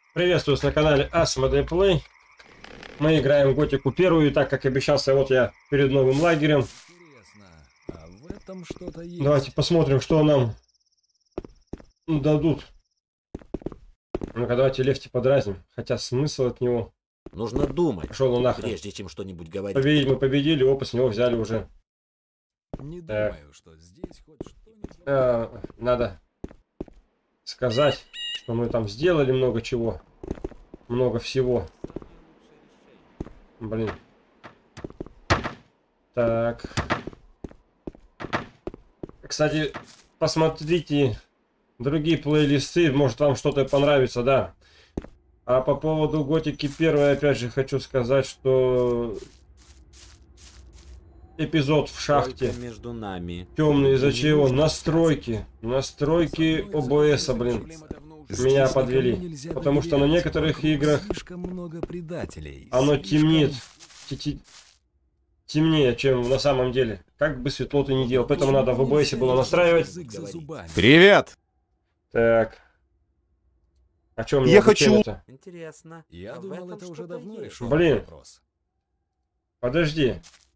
Приветствую вас на канале Asmodee Play. Мы играем в Готику первую, и так как обещался, вот я перед новым лагерем. А в этом что-то есть. Давайте посмотрим, что нам дадут. Ну-ка, давайте Лефти подразним. Хотя смысл от него. Нужно думать, Пошел он нахрен. прежде чем что-нибудь говорить. Победить мы победили, опыт с него взяли уже. Не думаю, что здесь хоть что-нибудь. Надо сказать, что мы там сделали много чего. Много всего. Блин. Так. Кстати, посмотрите другие плейлисты, может вам что-то понравится, да. А по поводу Готики первой, опять же, хочу сказать, что эпизод в шахте Только между нами. темный, из-за чего настройки ОБС, блин, меня подвели. Потому что на некоторых играх Слишком много предателей. оно темнеет. Темнее, чем на самом деле. Как бы светло ты ни делал. Поэтому надо в OBS было настраивать. Привет! Так. О чем Я хочу- Интересно. Я А в думал, этом это уже что-то давно есть. решил Блин. вопрос. Подожди.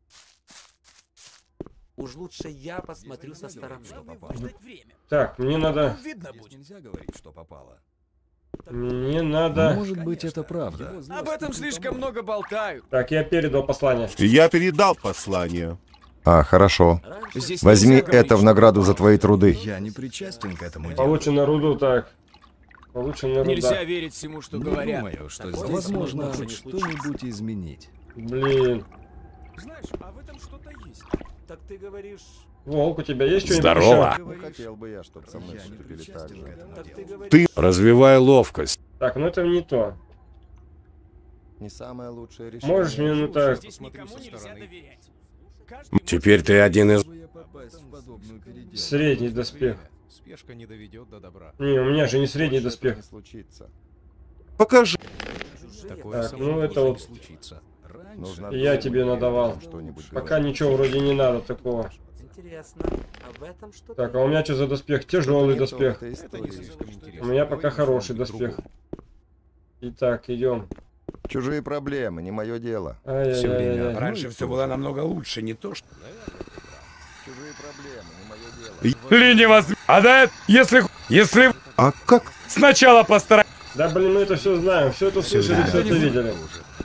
Уж лучше я посмотрю со стороны. Так, мне надо... Здесь нельзя говорить, что попало. Мне надо... Может быть, это правда. Об этом слишком много болтают. Так, я передал послание. Я передал послание. Хорошо. Раньше Здесь Возьми нельзя говорить, это в что награду за попало. твои труды. Я не причастен к этому делу. Получено руду, так. Получено руда. Нельзя верить всему, что Не говорят. думаю, что Такое здесь возможно можно уже хоть не случится. что-нибудь изменить. Блин. Знаешь, а в этом что-то есть. Так ты говоришь... Волк, у тебя есть что-нибудь Здорово. еще? Хотел бы я, чтобы со мной Я не поступили так причастен к же. этому Так ты делу. говоришь... Ты развивай ловкость. Так, ну это не то. Не самое лучшее решение. Можешь мне, ну так... Здесь никому нельзя доверять. Теперь ты один из... Чтобы я попасть в подобную переделку. Средний доспех. Спешка не доведет до добра. Не, у меня же не средний Больше этого доспех. не случится. Покажи. Такое Так, со ну мной это больше вот- не случится. Раньше Нужно Я думать, тебе надавал. что-нибудь Пока говорить. ничего вроде не надо такого. Интересно. А в этом что-то Так, а у меня что за доспех? Тяжелый Не то в доспех. этой Это не истории. слишком У интересно. меня пока Говори хороший что-нибудь доспех. другое. Итак, идем. Чужие проблемы, не мое дело. Все время. Ай-яй-яй-яй. Раньше все было намного лучше, не то что... Чужие проблемы, не мое дело. Линия вас... А да, если А как? сначала постарайтесь... Да блин, мы это все знаем, все это слышали, все это видели.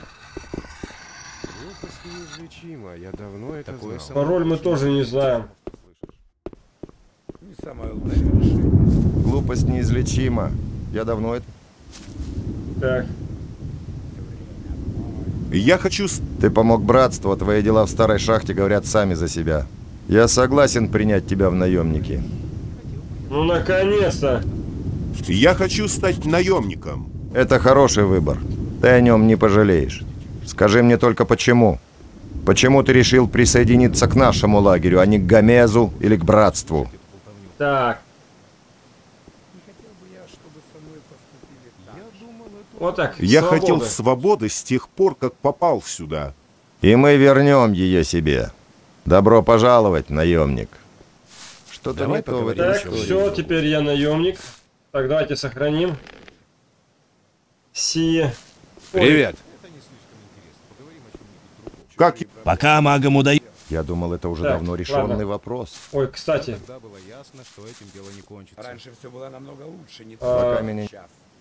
Неизлечимо, я давно это Такое знал. Пароль мы тоже не знаем. Не самое лучшее решение. Глупость неизлечима. Я давно это... Так, Я хочу... Ты помог братству, а твои дела в старой шахте говорят сами за себя. Я согласен принять тебя в наемники. ну наконец-то. Я хочу стать наемником. Это хороший выбор. Ты о нем не пожалеешь. Скажи мне только почему. Почему ты решил присоединиться к нашему лагерю, а не к Гомезу или к братству? Так, вот так. Я свобода. хотел свободы с тех пор, как попал сюда. И мы вернем ее себе. Добро пожаловать, наемник. Что-то Давай не то в поговорим этой Так, истории. все, теперь я наемник. Так, давайте сохраним. Сие. Привет. Как... Пока магам удается. Я думал, это уже Так, давно решенный ладно. вопрос. Ой, кстати, Тогда было ясно, что этим дело не кончится. Раньше все было намного лучше, не А, Пока меня...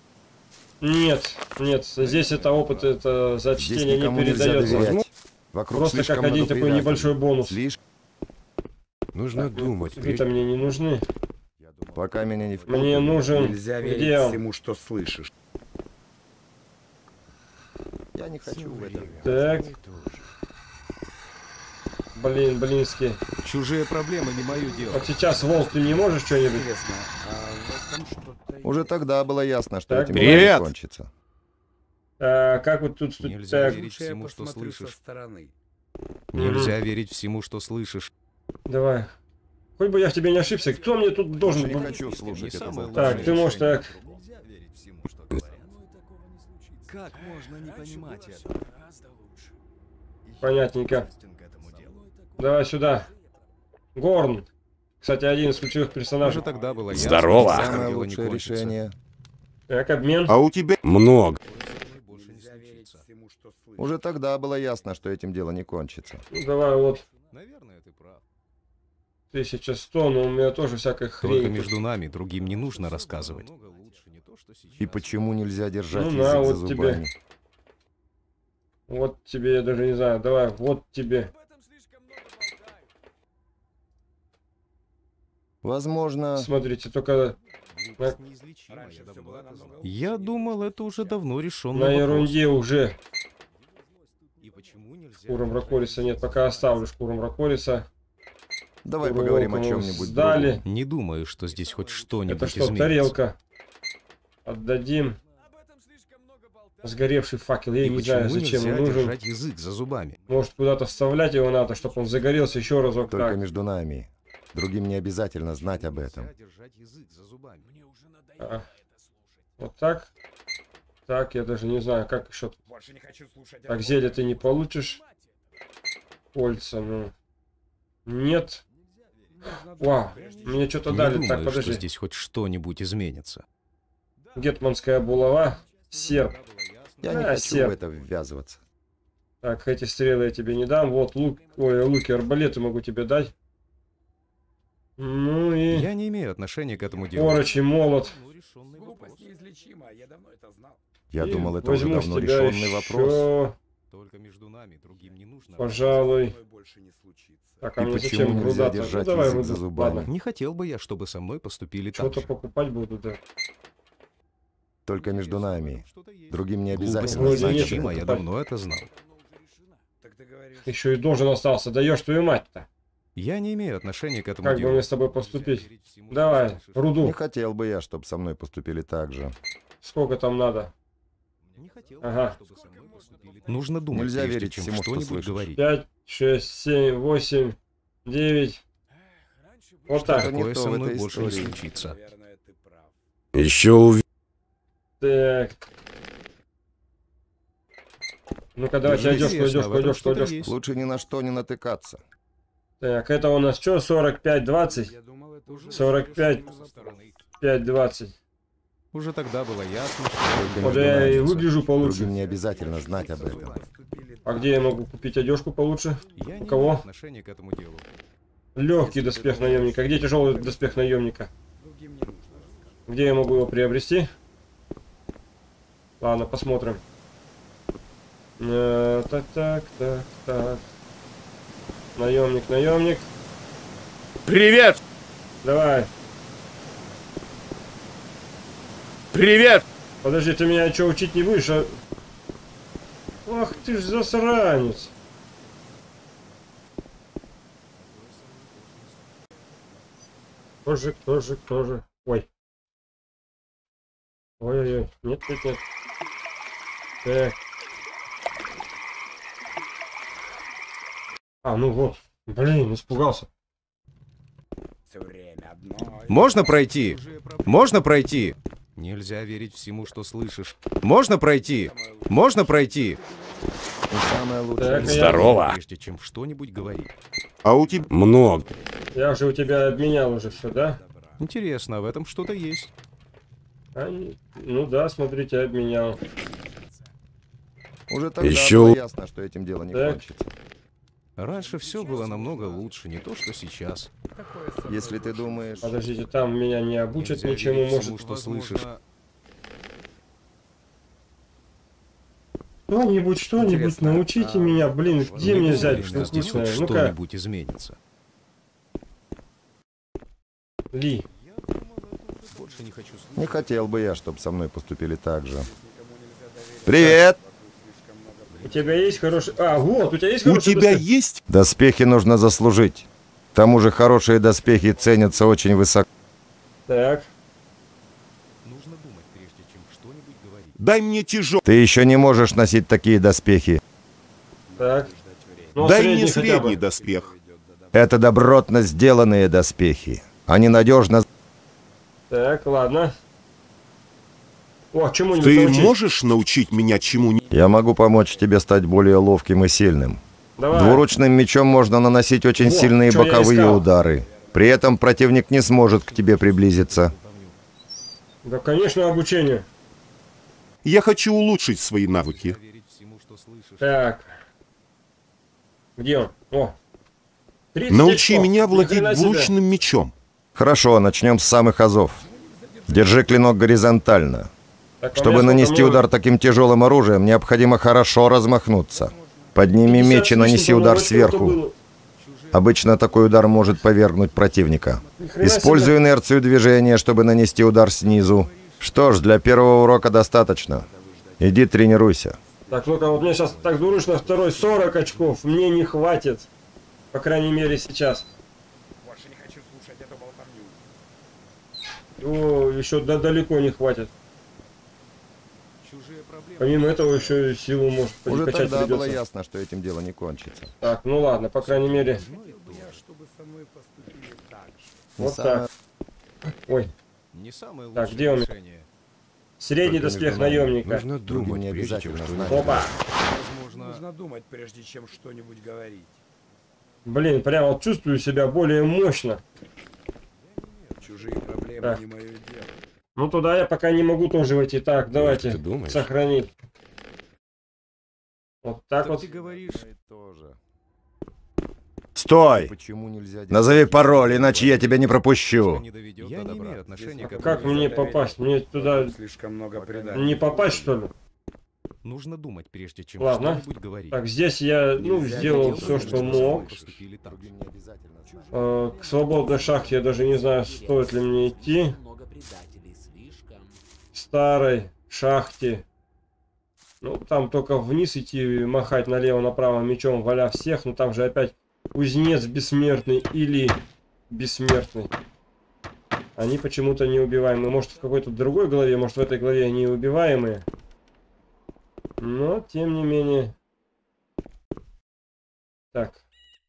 нет, здесь это опыт, это за Здесь чтение не никому нельзя передается. доверять. Вокруг Просто слишком как один много такой предателей. небольшой бонус. Слишком. Нужно думать. Вы-то мне не нужны. Пока меня не Мне нужен... Нельзя Где верить он? всему, что слышишь. Я не хочу в это. Так, блин, блинский. Чужие проблемы не мое дело. Вот сейчас, Волк, ты не можешь что-нибудь? Интересно. А в этом что-то... Уже тогда было ясно, что Так, этим привет. дело не кончится. Как вот тут... Нельзя Так, верить всему, что слышишь. стороны. Нельзя верить всему, что слышишь. давай. Хоть бы я в тебе не ошибся. Кто мне тут должен Не был... хочу слушать это. самое болтовню. Так, ты можешь так... Нельзя верить всему, что говорят. Как можно не понимать это? Понятненько. Причастен к этому делу. Давай сюда. Горн. Кстати, один из ключевых персонажей. Уже тогда было ясно, Здорово. что Самое дело не лучшее кончится. решение. Так, обмен. А у тебя... Много. Уже тогда было ясно, что этим дело не кончится. Ну, давай вот Наверное, ты прав. 1100, но у меня тоже всякая хрень. Только тут. между нами, другим не нужно рассказывать. И почему нельзя держать Ну язык на, за вот тебе. зубами? Вот тебе, я даже не знаю. Давай, вот тебе. Возможно, Смотрите, только Я думал, это уже давно на решенный вопрос. ерунде уже. И почему нельзя Шкура Мраколиса нет, пока оставлю шкуру Мраколиса. давай Шкуру поговорим о Волкова чем-нибудь сдали. другом. Не думаю, что здесь хоть что-нибудь Это что, изменится. тарелка? Отдадим. Сгоревший факел, я И не знаю, почему зачем нельзя он нужен. держать язык за зубами? Может, куда-то вставлять его надо, чтобы он загорелся еще разок. Только Так. между нами. Другим не обязательно знать об этом. Нельзя держать язык за зубами. А. Вот так. Так, я даже не знаю, как еще. Больше не хочу слушать. Так, зелье ты не получишь. Кольца, ну. Нет. Вау, мне что-то Не дали. думаю, Так, что подожди. здесь хоть что-нибудь изменится. Гетманская булава. Серп. Я не А, хочу серп. в это ввязываться. Так, эти стрелы я тебе не дам. Вот лук. Ой, луки, арбалеты могу тебе дать. Ну и Я не имею отношения к этому делу. порочь и молот. Давно решенный вопрос. Глупость неизлечима, я давно это знал. Я И думал, это уже возьму с давно тебя решенный вопрос. еще, Только между нами, другим не нужно. пожалуй. Со мной больше не случится. Так, а И мне почему зачем нельзя руда-то? держать Ну, давай язык за руду. зубами? Ладно, Не хотел бы я, чтобы со мной поступили так что-то же. покупать буду, да. Только между нами. Что-то есть. Другим не Глупость обязательно Вроде знать нет. об неизлечима, этом. я давно это знал. Так ты говоришь. Еще и должен остался. Даешь твою мать-то. Я не имею отношения к этому Как бы делу. мне с тобой поступить? Давай, Не руду. хотел бы я, чтобы со мной поступили так же. Сколько там надо? Не хотел, Ага. чтобы со мной поступили. Нужно думать, Нельзя прежде верить чем всему, что что-нибудь слышишь. говорить. 5, 6, 7, 8, 9. Вот так. Что-то не Такое то со в мной этой больше не истории. случится. Наверное, ты прав. Еще увидим. Так. Ну-ка, давайте Интересно, одежку, в одежку, этом одежку, что-то одежку. есть. Лучше ни на что не натыкаться. Так, это у нас что? 45, 20? Я думал, это уже 45, 5, 20. Уже тогда было ясно, что Только Вот между я и нами. выгляжу получше. Другим не обязательно знать об этом. А где я могу купить одежку получше? я не Кого? имею отношения к этому делу. Легкий доспех наемника. Где тяжелый доспех наемника? другим не нужно. Где я могу его приобрести? Ладно, посмотрим. Так, так, так, так. Наемник, наемник. Привет! Давай. Привет! Подожди, ты меня что, учить не будешь? А... Ах ты ж засранец. Кто же? Ой. Ой-ой-ой. Нет. Так. А, ну вот. Блин, испугался. Все время одно. Можно пройти? Можно пройти? Нельзя верить всему, что слышишь. Можно пройти? Можно пройти? И самое лучшее. Так, я- Здорово! Прежде чем что-нибудь говорить. А у тебя... Много. Я же у тебя обменял уже все, да? Интересно, а в этом что-то есть. Ну да, смотрите, обменял. Уже тогда Еще- было ясно, что этим дело не Так. кончится. Раньше все было намного лучше, не то, что сейчас. Если ты думаешь... Подождите, там меня не обучат Нельзя ничему, верить может. всему, что слышишь. Что-нибудь, Интересно, научите а меня, блин, где мне Не взять уверен, что здесь вкусное? хоть Ну-ка, что-нибудь изменится. Ли. Больше не хочу слушать. Не хотел бы я, чтобы со мной поступили так же. Привет! У тебя есть хороший... А, вот, у тебя есть У хороший тебя доспех? есть... Доспехи нужно заслужить. К тому же хорошие доспехи ценятся очень высоко. Так, Нужно думать, прежде чем что-нибудь говорить. Дай мне тяжелый... Ты еще не можешь носить такие доспехи. так. Ну, Дай средний мне хотя бы. средний доспех. Это добротно сделанные доспехи. Они надежно... Так, ладно. О, чему-нибудь Ты научить? можешь научить меня чему-нибудь? Я могу помочь тебе стать более ловким и сильным. Давай. Двуручным мечом можно наносить очень Вот, сильные чё я боковые искал. удары. При этом противник не сможет к тебе приблизиться. Да, конечно, обучение. Я хочу улучшить свои навыки. Верить всему, что слышишь. Так. Где он? О. 30 Научи очков. меня Ни владеть хрена себе. двуручным мечом. Хорошо, начнем с самых азов. Держи клинок горизонтально. Так, а у Чтобы меня нанести сколько? удар таким тяжелым оружием, необходимо хорошо размахнуться. Подними 50 меч и с нанеси лишним, удар по-моему, сверху. очков-то было. Обычно такой удар может повергнуть противника. Ни хрена Используй себе. инерцию движения, чтобы нанести удар снизу. Что ж, для первого урока достаточно. Иди тренируйся. Так, ну-ка, вот мне сейчас так двуручно второй 40 очков. Мне не хватит. По крайней мере, сейчас. О, еще далеко не хватит. Чужие проблемы. Помимо этого еще и силу может Уже подкачать тогда было придется. ясно, что этим дело не кончится. Так, ну ладно, по крайней мере. Вот самое- так. Ой, Не самое Так, лучшее где он? решение. средний Только доспех между нами. наемника. Нужно думать, не прежде обязательно чем знать. что-нибудь. Опа. Возможно, Нужно думать, прежде чем что-нибудь говорить. Блин, прям вот чувствую себя более мощно. Чужие проблемы Так. не мое дело. Ну туда я пока не могу тоже войти. Так, давайте ты думаешь? сохранить. Вот так так вот. ты говоришь. Стой! Почему нельзя Назови пароль, иначе я тебя не Что пропущу. не доведет Я до не добра. имею Отношения А к как этому. мне попасть? Мне туда Слишком много преданий. не попасть, что ли? Нужно думать, прежде чем Ладно. что-нибудь говорить. Так, здесь я, ну, Нельзя сделал хотел все, бы, что чтобы мог. Поступили так же. К свободной шахте я даже не знаю, стоит ли мне идти. Много предателей, слишком. К старой шахте. Ну, там только вниз идти, махать налево-направо мечом, валя всех. Но там же опять кузнец бессмертный или бессмертный. Они почему-то неубиваемые. Может, в какой-то другой главе, может, в этой главе они убиваемые. Но, тем не менее. Так.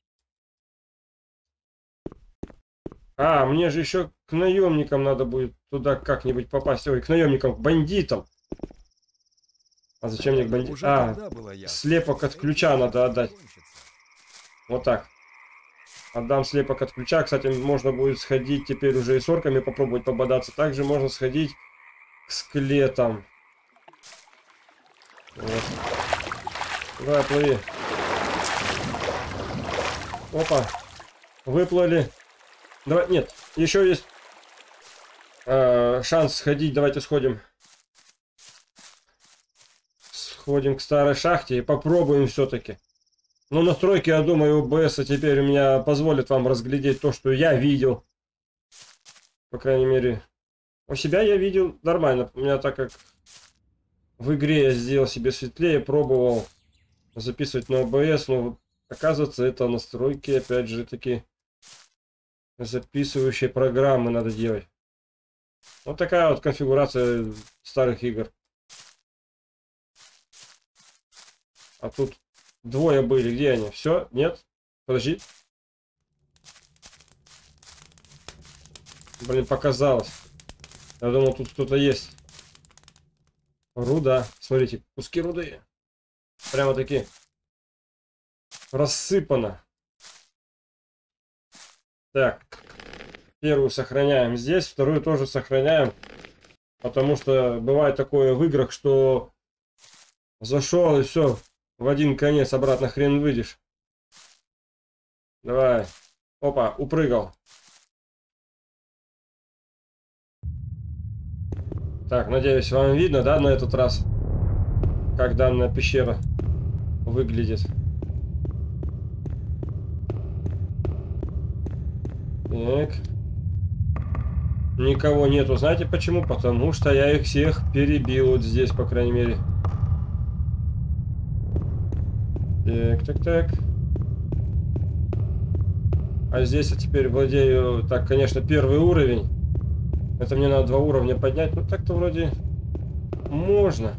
А, мне же еще к наемникам надо будет туда как-нибудь попасть. Ой, к наемникам, к бандитам. А зачем мне к бандитам? Уже А, тогда было ясно. слепок от ключа надо отдать. Вот так. Отдам слепок от ключа. Кстати, можно будет сходить теперь уже и с орками попробовать пободаться. Также можно сходить к скелетам. Вот. Давай, плыви. Опа. Выплыли. Давай, нет, еще есть шанс сходить. Давайте сходим. Сходим к старой шахте и попробуем все-таки. Но настройки, я думаю, ОБС теперь у меня позволят вам разглядеть то, что я видел. По крайней мере, у себя я видел нормально. У меня, так как в игре я сделал себе светлее, пробовал записывать на ОБС, но оказывается, это настройки, опять же таки, записывающие программы надо делать. Вот такая вот конфигурация старых игр. А тут двое были. Где они? Все? Нет? Подожди. Блин, показалось. Я думал, тут кто-то есть. Руда. Смотрите, куски руды. Прямо такие. Рассыпано. Так. Первую сохраняем здесь, вторую тоже сохраняем. Потому что бывает такое в играх, что зашел и все. В один конец обратно хрен выйдешь. Давай. Опа, упрыгал. Так, надеюсь, вам видно, да, на этот раз, как данная пещера выглядит. Так. Никого нету. Знаете почему? Потому что я их всех перебил вот здесь, по крайней мере. Так. А здесь я теперь владею... Так, конечно, первый уровень. Это мне надо 2 уровня поднять. Ну, так-то вроде можно.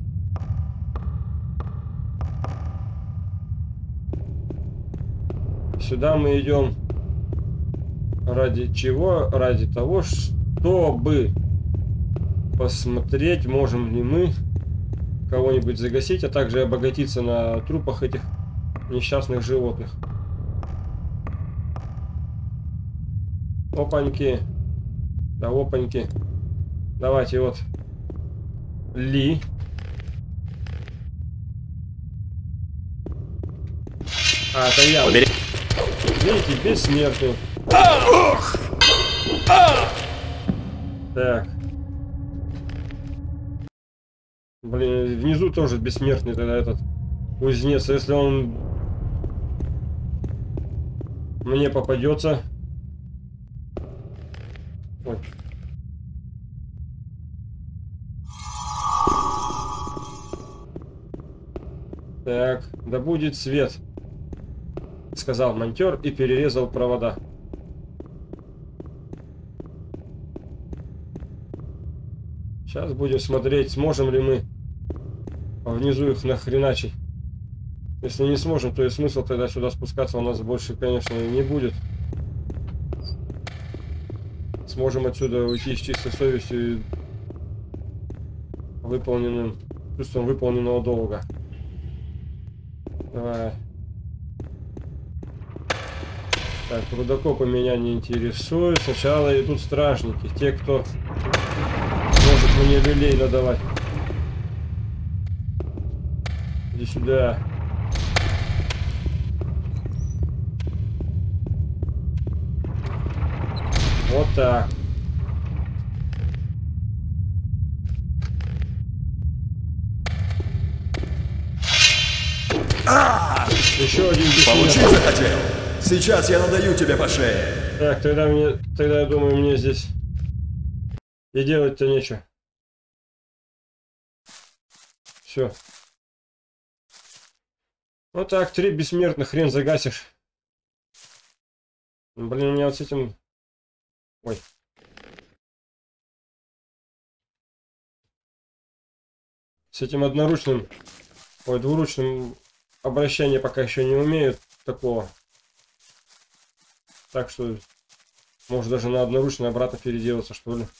Сюда мы идем ради чего? Ради того, чтобы посмотреть, можем ли мы кого-нибудь загасить, а также обогатиться на трупах этих несчастных животных. Опаньки. Да, опаньки. Давайте вот. Ли. А, это я. Убери. Видите, бессмертный. Так. Блин, внизу тоже бессмертный тогда этот кузнец. Если он мне попадется. Ой. Так, да будет свет, сказал монтер и перерезал провода. Сейчас будем смотреть, сможем ли мы внизу их нахреначить. Если не сможем, то и смысл тогда сюда спускаться у нас больше, конечно, не будет. Сможем отсюда уйти с чистой совестью и выполненным чувством выполненного долга. Давай. Так, рудокопы меня не интересуют. Сначала идут стражники. Те, кто может мне люлей надавать. Иди сюда. Вот так. Еще один бессмертный. Получи захотел. Сейчас я надаю тебе по шее. Так, тогда я думаю, мне здесь и делать-то нечего. Все. Вот так, 3 бессмертных, хрен загасишь. Блин, у меня вот с этим... Ой. С этим одноручным... Ой, двуручным обращение пока еще не умеют такого. Так что... Может даже на одноручный обратно переделаться, что ли.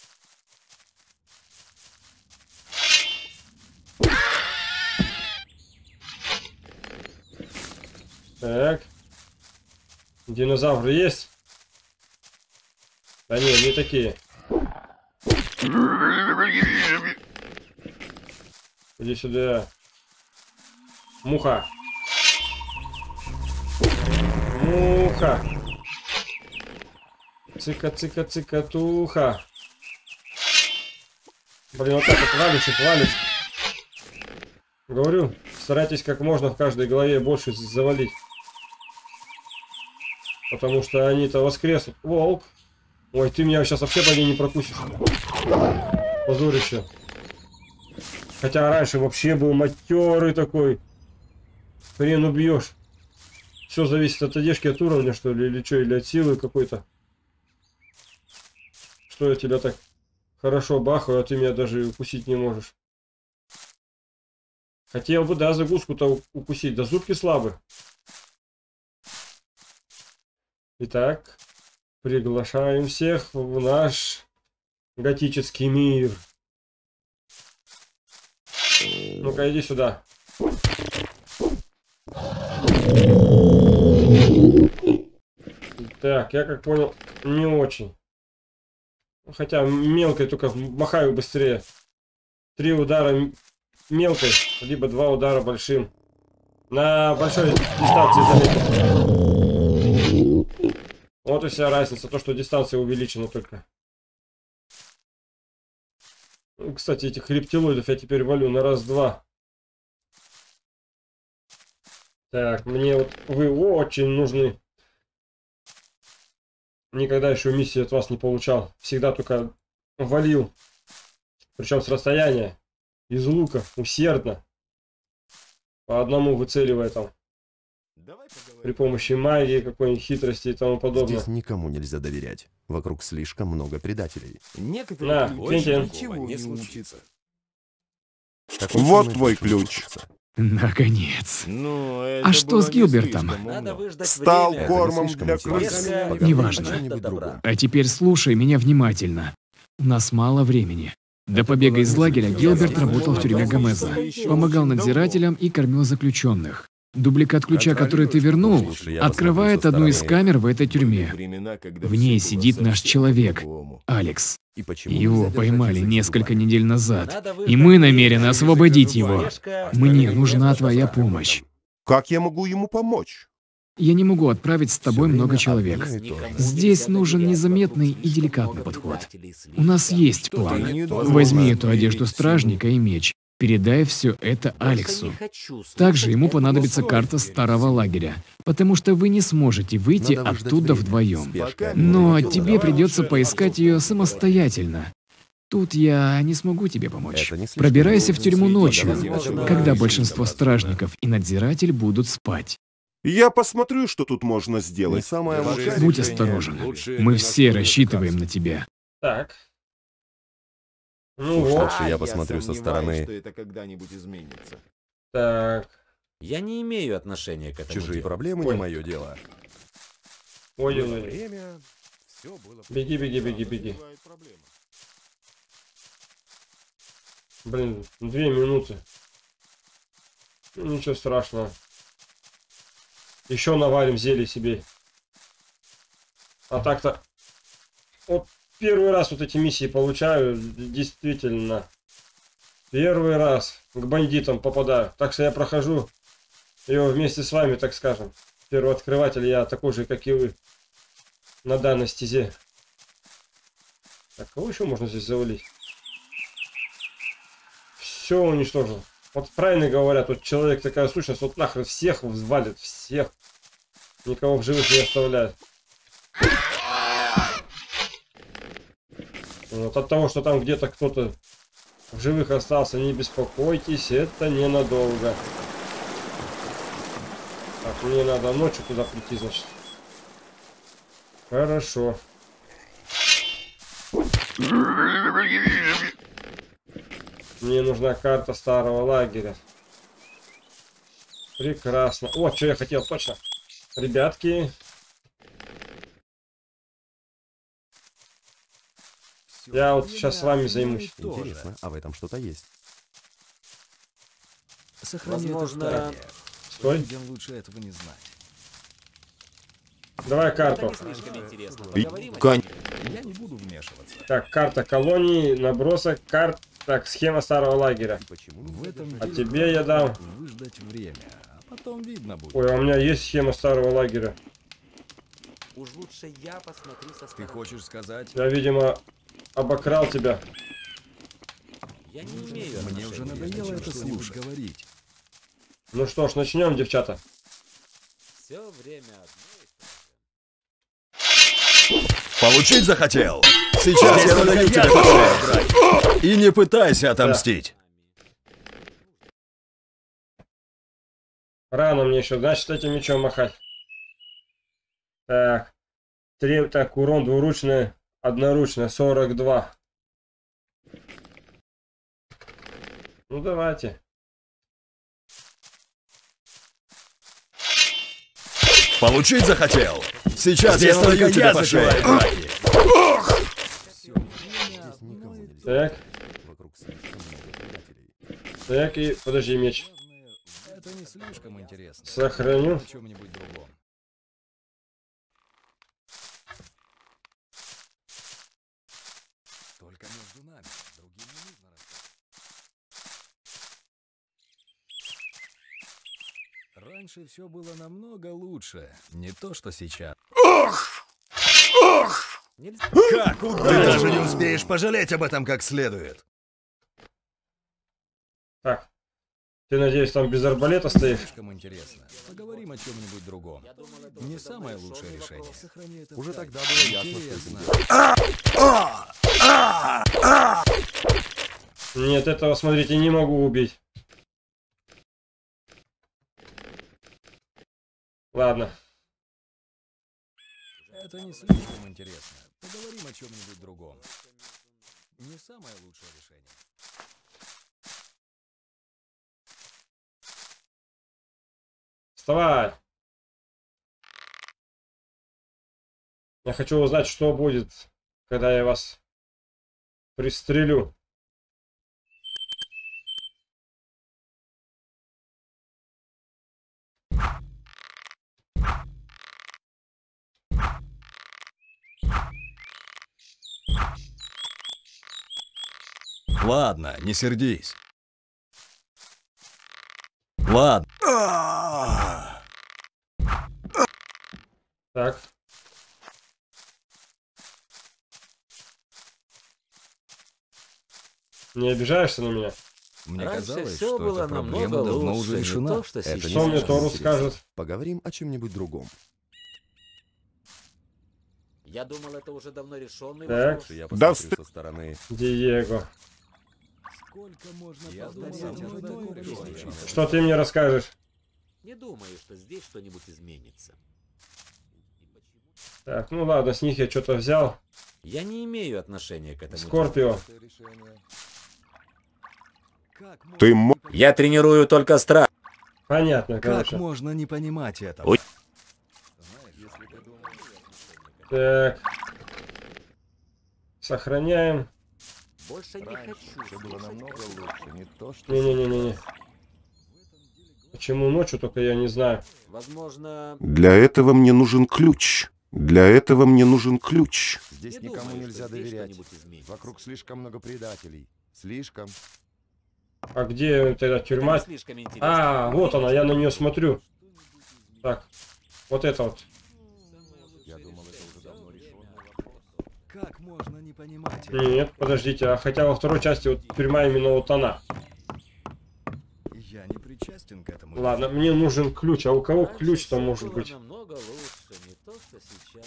Так. Динозавры есть? Да нет, не такие. Иди сюда. Муха. Муха. Цика-цика-цика-туха. Блин, вот так вот валишь. Говорю, старайтесь как можно в каждой голове больше завалить. Потому что они-то воскреснут. Волк. Ой, ты меня сейчас вообще по ней не прокусишь. Позорище. Хотя раньше вообще был матерый такой. Хрен убьешь. Все зависит от одежки, от уровня, что ли, или что, или от силы какой-то. Что я тебя так хорошо бахаю, а ты меня даже укусить не можешь. Хотел бы, да, загузку-то укусить, да зубки слабы. Итак, приглашаем всех в наш готический мир. Ну-ка, иди сюда. Так, я как понял, не очень. Хотя мелкой только махаю быстрее. 3 удара мелкой, либо 2 удара большим. На большой дистанции заметил. Вот и вся разница, то что дистанция увеличена только. Кстати, этих рептилоидов я теперь валю на раз-два. Так, мне вот вы очень нужны. Никогда еще миссии от вас не получал. Всегда только валил. Причем с расстояния. Из лука. Усердно. По одному выцеливая там. При помощи магии, какой-нибудь хитрости и тому подобное. Здесь никому нельзя доверять. Вокруг слишком много предателей. Некоторые На, люди Квентин. ничего не случится. Вот твой ключ. Наконец. Ну, А что с Гилбертом? Надо выждать Стал время. кормом слишком для интересно. крыс. Неважно. А теперь слушай меня внимательно. У нас мало времени. До побега из лагеря Гилберт работал в тюрьме Гомеза. Помогал надзирателям и кормил заключенных. Дубликат ключа, который ты вернул, открывает одну из камер в этой тюрьме. В ней сидит наш человек, Алекс. Его поймали несколько недель назад, и мы намерены освободить его. Мне нужна твоя помощь. Как я могу ему помочь? Я не могу отправить с тобой Всё много время человек. одно и то же. Здесь нужен незаметный и деликатный подход. У нас есть план. Возьми эту одежду стражника и меч. Передай все это Алексу. Также ему понадобится карта старого лагеря, потому что вы не сможете выйти Надо выждать оттуда время. вдвоем. Спешка Но не тебе придется поискать ее самостоятельно. Тут я не смогу тебе помочь. Это не слишком Пробирайся в долго. тюрьму Давай ночью, начинаем. когда большинство стражников и надзиратель будут спать. Я посмотрю, что тут можно Не сделать. самое лучшее Будь решение. осторожен. Мы все рассчитываем на тебя. Так. Ну Уж вот. лучше я посмотрю со стороны. это когда-нибудь изменится. Так. Я не имею отношения к этому Чужие делу. проблемы не мое дело. Ой-ой-ой. Время. Все было. Беги, беги, беги, беги. Блин, 2 минуты. Ну, ничего страшного. Еще наварим зелье себе. А так-то... Вот первый раз вот эти миссии получаю. Действительно. Первый раз к бандитам попадаю. Так что я прохожу ее вместе с вами, так скажем. Первооткрыватель я такой же, как и вы. На данной стезе. Так, кого еще можно здесь завалить? Все уничтожил. Вот правильно говорят, вот человек такая сущность, вот нахрен всех взвалит, всех. Никого в живых не оставляет. Вот от того, что там где-то кто-то в живых остался, не беспокойтесь, это ненадолго. Так, мне надо ночью туда прийти, значит. Хорошо. Мне нужна карта старого лагеря. Прекрасно. Вот, что я хотел, точно. Ребятки. Я вот сейчас с вами займусь. Интересно, а в этом что-то есть. Возможно, Стой. лучше этого не знать. Давай карту. слишком интересно. И- Поговорим о Кон- Я не буду вмешиваться. Так, карта колонии, набросок, Так, схема старого лагеря. Почему? В этом А деле тебе я дам. выждать время, а потом видно будет. Ой, а у меня есть схема старого лагеря. Уж лучше я посмотрю со Ты стороны. хочешь сказать? Я, видимо, обокрал тебя. Я не имею Мне уже отношения. надоело это слушать. Говорить. Ну что ж, начнем, девчата. Все время одно и то же. Получить захотел? Сейчас я надаю тебе по шее, брат. И не пытайся отомстить. Рано мне еще, значит, этим мечом махать. Так. Так, урон двуручный, одноручный, 42. Ну, давайте. Получить захотел? Сейчас я надаю тебе по шее, брат. Здесь никого нельзя. Так, Вокруг слишком много предателей. так и... Подожди, меч. Это не слишком интересно. Сохраню. О чем-нибудь другом. Только между нами. Другим не нужно рассказывать. Раньше все было намного лучше. Не то, что сейчас. Как? Ты даже не успеешь пожалеть об этом как следует. Так. Ты, надеюсь, там без арбалета стоишь? Слишком интересно. Поговорим о чем-нибудь другом. Не самое лучшее решение. Сохрани это Уже в тайне. тогда было ясно, что Интересно. Нет, этого, смотрите, не могу убить. Ладно. Это не слишком интересно. Поговорим о чем-нибудь другом. Не самое лучшее решение. Вставай! Я хочу узнать, что будет, когда я вас пристрелю. Ладно, не сердись. Ладно. Не обижаешься на меня? Мне Раньше казалось, всё что было эта проблема намного давно лучше, уже не решена. то, что Это сейчас. Что мне слишком Торус интересно. скажет? Поговорим о чем-нибудь другом. Я думал, это уже давно решенный Так. вопрос. Я Да посмотрю со стороны. Диего. Сколько можно Я повторять думал, это одно и давно то же? решено. Что ты мне расскажешь? Не думаю, что здесь что-нибудь изменится. Так, ну ладно, с них я что-то взял. Я не имею отношения к этому. Скорпио. Ты мо... Я тренирую только страх. Понятно, Как короче. можно не понимать этого? Ой. Так. Сохраняем. Больше не хочу. Все было намного лучше, не то что... Не-не-не-не. Почему ночью, только я не знаю. Возможно, Для этого мне нужен ключ. Для этого мне нужен ключ. Здесь не никому думаю, нельзя что здесь доверять. что-нибудь изменится. Вокруг слишком много предателей. Слишком. А где эта Это тюрьма? не слишком интересно. А, вот она, я на нее смотрю. Так, вот это вот. Я думал, это уже давно решено. Как можно не понимать этого? Нет, подождите, а хотя во второй части вот тюрьма именно вот она. Я не причастен к этому. Ладно, мне нужен ключ, а у кого Раньше ключ-то всё может было быть? намного лучше, не то, что сейчас.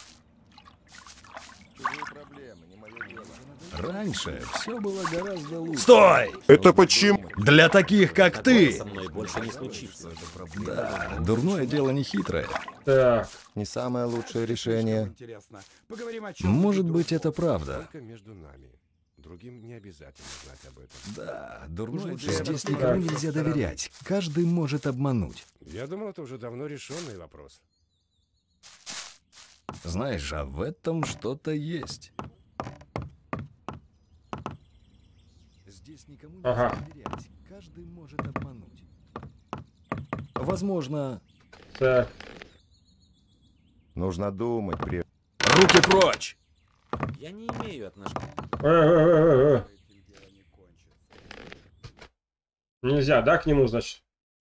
Чужие проблемы, не мое дело. Раньше все было гораздо лучше. Стой! Это почему? Для таких, как Такое ты! со мной больше не случится. Да, дурное дело не хитрое. Так, Не самое лучшее решение. Интересно. Поговорим о чем. Может быть, это правда. Только между нами. Другим не обязательно знать об этом. Да, дурное Уже дело. Здесь это никому так. нельзя доверять. Каждый может обмануть. Я думал, это уже давно решенный вопрос. Знаешь, а в этом что-то есть. Здесь никому нельзя Ага. доверять. Каждый может обмануть. Возможно... так. Нужно думать, прежде. Руки прочь! Я не имею отношения. Нельзя, да, к нему, значит?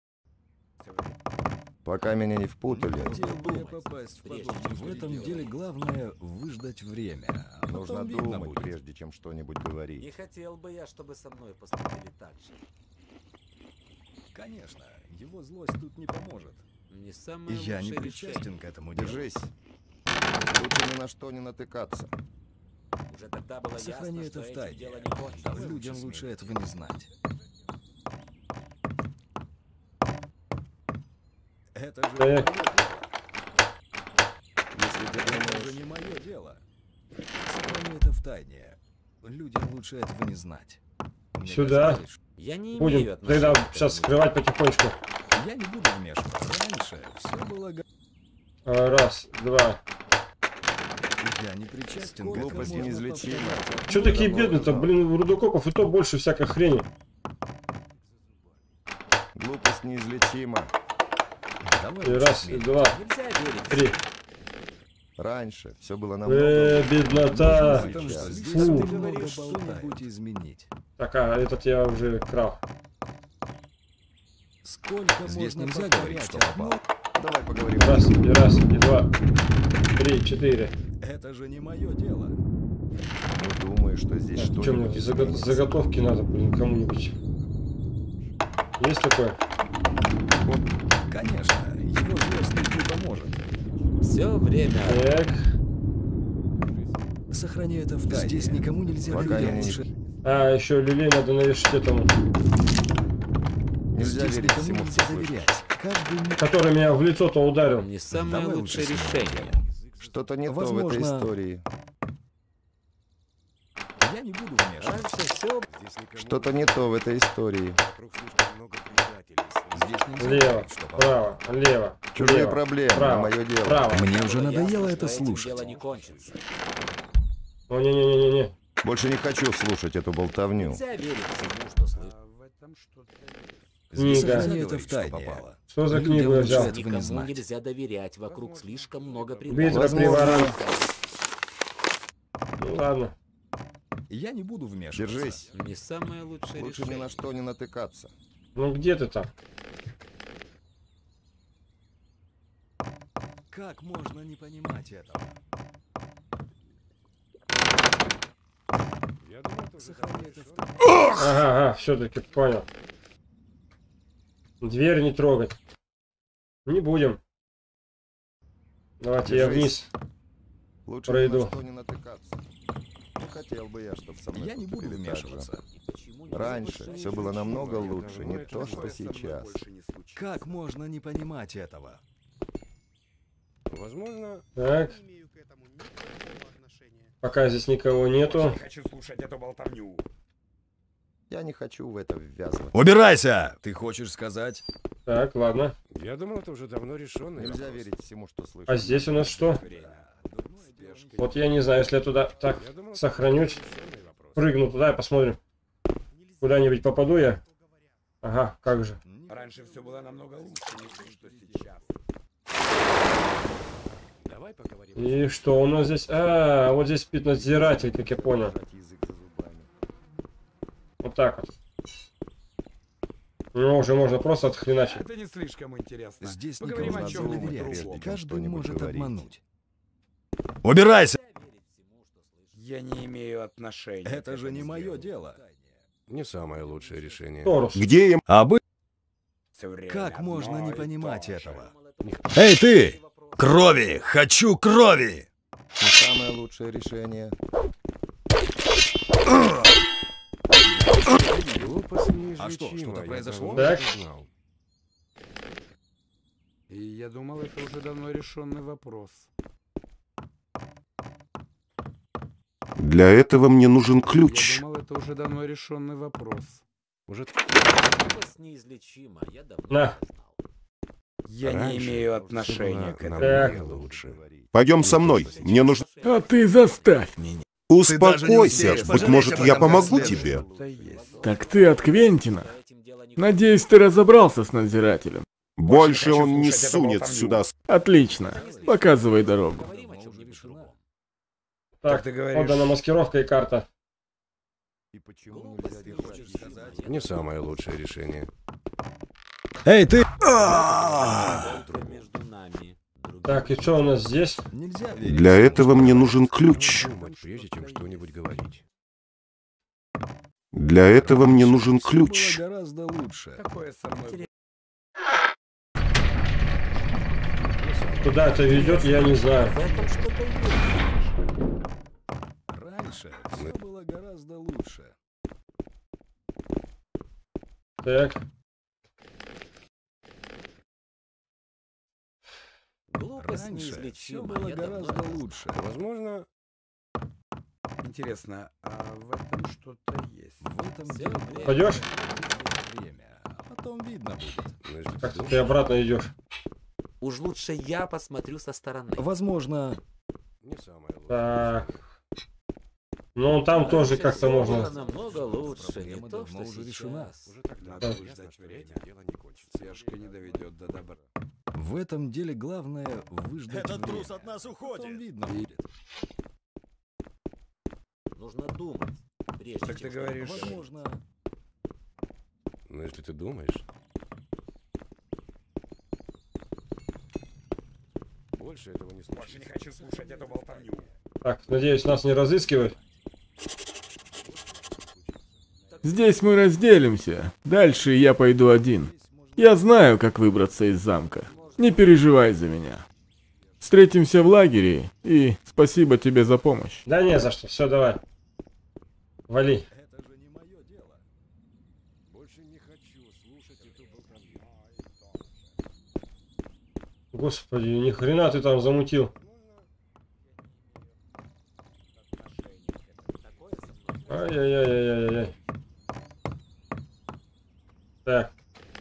Пока меня не впутали. Хотел бы я попасть в подобное. В этом деле главное выждать время. А Нужно потом видно думать, будет. прежде чем что-нибудь говорить. Не хотел бы я, чтобы со мной поступили так же. Конечно, его злость тут не поможет. Не самое Я не лучшее причастен решение. к этому делу. Держись. Лучше ни на что не натыкаться. Уже тогда было Сохрани ясно, это что в этим тайне. дело не кончится. Людям лучше этого не знать. Это же не Так. мое дело. Если ты Это думаешь... же не мое дело. Сохрани это в тайне. Людям лучше этого не знать. Мне Сюда. казалось, что Я не имею Будем отношения тогда к сейчас этому. скрывать потихонечку. Я не буду вмешиваться. Раньше все было... Раз, два. Я не причастен к Глупость этому. неизлечима. Че такие бедные-то? Блин, у рудокопов и то больше всякой хрени. Глупость неизлечима. Давай И лучше раз, и смирись. два, Нельзя верить. три. Раньше все было намного лучше. Беднота. Потому что Сейчас. здесь Фу. ты Говоришь, говоришь что-нибудь что-нибудь изменить. Так, а этот я уже крал. Сколько здесь можно нельзя повторять говорить, что одно? попал. Давай поговорим. Раз, и два, три, четыре. Это же не мое дело. Не думаю, что здесь Что мне что-нибудь изменится. заготовки надо, блин, кому-нибудь? Есть такое? Конечно, его злость тут не поможет. Все время. Так. Сохрани это в тайне. Здесь никому нельзя Пока я доверять. не- А, еще люлей надо навешать этому, Нельзя Здесь верить никому всему, нельзя что слышишь. доверять. Каждый который меня в лицо-то ударил. Не самое Давай лучшее лучше решение. Что-то не то в Возможно, этой истории. Я не буду вмешиваться. Раньше все Здесь никому... Что-то не то в этой истории. Вокруг слишком много предателей. Здесь нельзя Лево, говорить, что попал. право, лево, Чужие лево, проблемы, не право, мое дело. право. Мне уже было надоело ясно, это что этим слушать. дело не кончится. О, не-не-не-не-не. Больше не хочу слушать эту болтовню. Нельзя верить всему, что слышишь. В этом что-то есть. Здесь Книга. сохрани это в тайне. Что за Людям книгу я лучше взял? этого не Никому знать. нельзя доверять. Вокруг слишком много Битва предателей. при ворах. Ну ладно. Я не буду вмешиваться. Держись. Не самое лучшее Лучше ни решение. на что не натыкаться. Ну где ты там? Как можно не понимать этого? Я думал, Ага, все-таки понял. Дверь не трогать. Не будем. Давайте я вниз Лучше пройду. ни на что не натыкаться. Не хотел бы я, чтобы со мной Я не буду поступили так же. вмешиваться. Раньше все было намного лучше, не то что сейчас. Как можно не понимать этого? Возможно, Так. Пока здесь никого нету. Хочу слушать эту болтовню. Я не хочу в это ввязываться. Убирайся! Ты хочешь сказать? Так, ладно. я думал, это уже давно решенный Нельзя вопрос. верить всему, что слышишь. А здесь у нас что? Вот я не знаю, если я туда так Я думал, это сохранюсь, решенный вопрос. прыгну туда и посмотрим. Куда-нибудь попаду я? Ага, как же. Раньше все было намного лучше, не то, что сейчас. Давай поговорим. И что у нас здесь? А, вот здесь спит надзиратель, как я понял. Язык за зубами. Вот так вот. Ну, уже можно просто отхреначить. Это не слишком интересно. Здесь Поговорим никому о не чем-нибудь доверять. другом. чем Каждый что-нибудь может говорить. обмануть. Убирайся! Я не имею отношения. Это же не мое дело. Не самое лучшее решение. Торус. Где им? А бы... Всё время Как можно одно не и понимать то же. этого? Эй, ты! Крови! Хочу крови! Не самое лучшее решение. Глупость неизлечима, А что, что-то я произошло? давно Так. это знал. И я думал, это уже давно решенный вопрос. Для этого мне нужен Я ключ. думал, это уже давно решенный вопрос. Уже Глупость неизлечима, я давно На. это знал. Я не Раньше имею всё отношения было к этому. Так. намного лучше. Пойдем со мной. Мне нужно... А ты заставь меня. Успокойся. успеешь. Быть может, я Пожалейся помогу потом, как тебе. Это есть. Так ты от Квентина. Этим дело не Надеюсь, ты разобрался с надзирателем. Больше хочу он не слушать эту сунет болтовню. сюда. Отлично. Показывай дорогу. Поговорим о чем-нибудь другом. Так, ты говоришь? отдана маскировка и карта. И почему Глупость нельзя неизлечима, я Не давно самое лучшее решение. Эй, ты! Только между нами. Другим Так, и что у нас здесь? Нельзя верить. Для этого мне нужен ключ. Думать, прежде чем что-нибудь говорить. Для этого мне нужен Всё было ключ. гораздо лучше. Какое со мной? Куда это ведет, я не знаю. В этом что-то есть. Раньше все было гораздо лучше. Так, Глупость Раньше все неизлечима, было я давно гораздо это знал. лучше. Возможно, Интересно, а в этом что-то есть? В этом Всё дело время. пойдешь? время, а потом видно будет. ну, если ты Как думаешь, ты обратно идешь? Уж лучше я посмотрю со стороны. Возможно, не самое лучшее. Так. Ну, там тоже Раньше как-то всё было можно... намного лучше, не проблема то, давно что уже решена. сейчас. Уже тогда Надо было ждать ясно, что время. это дело не кончится. Спешка не доведет до добра. в этом деле главное выждать Этот время. трус от нас Потом уходит. видно И- будет. Нужно думать, прежде Так чем ты говоришь, что-то говорить. Возможно, Но если ты думаешь... Больше этого не Больше не случится. хочу слушать эту болтовню. Так, надеюсь, нас не разыскивают. Здесь мы разделимся. Дальше я пойду один. Я знаю, как выбраться из замка. Не переживай за меня. Встретимся в лагере, и спасибо тебе за помощь. Да не за что, все, давай. Вали. это же не мое дело. Больше не хочу слушать эту болтовню. Господи, ни хрена ты там замутил. Ай-яй-яй-яй-яй-яй. Так,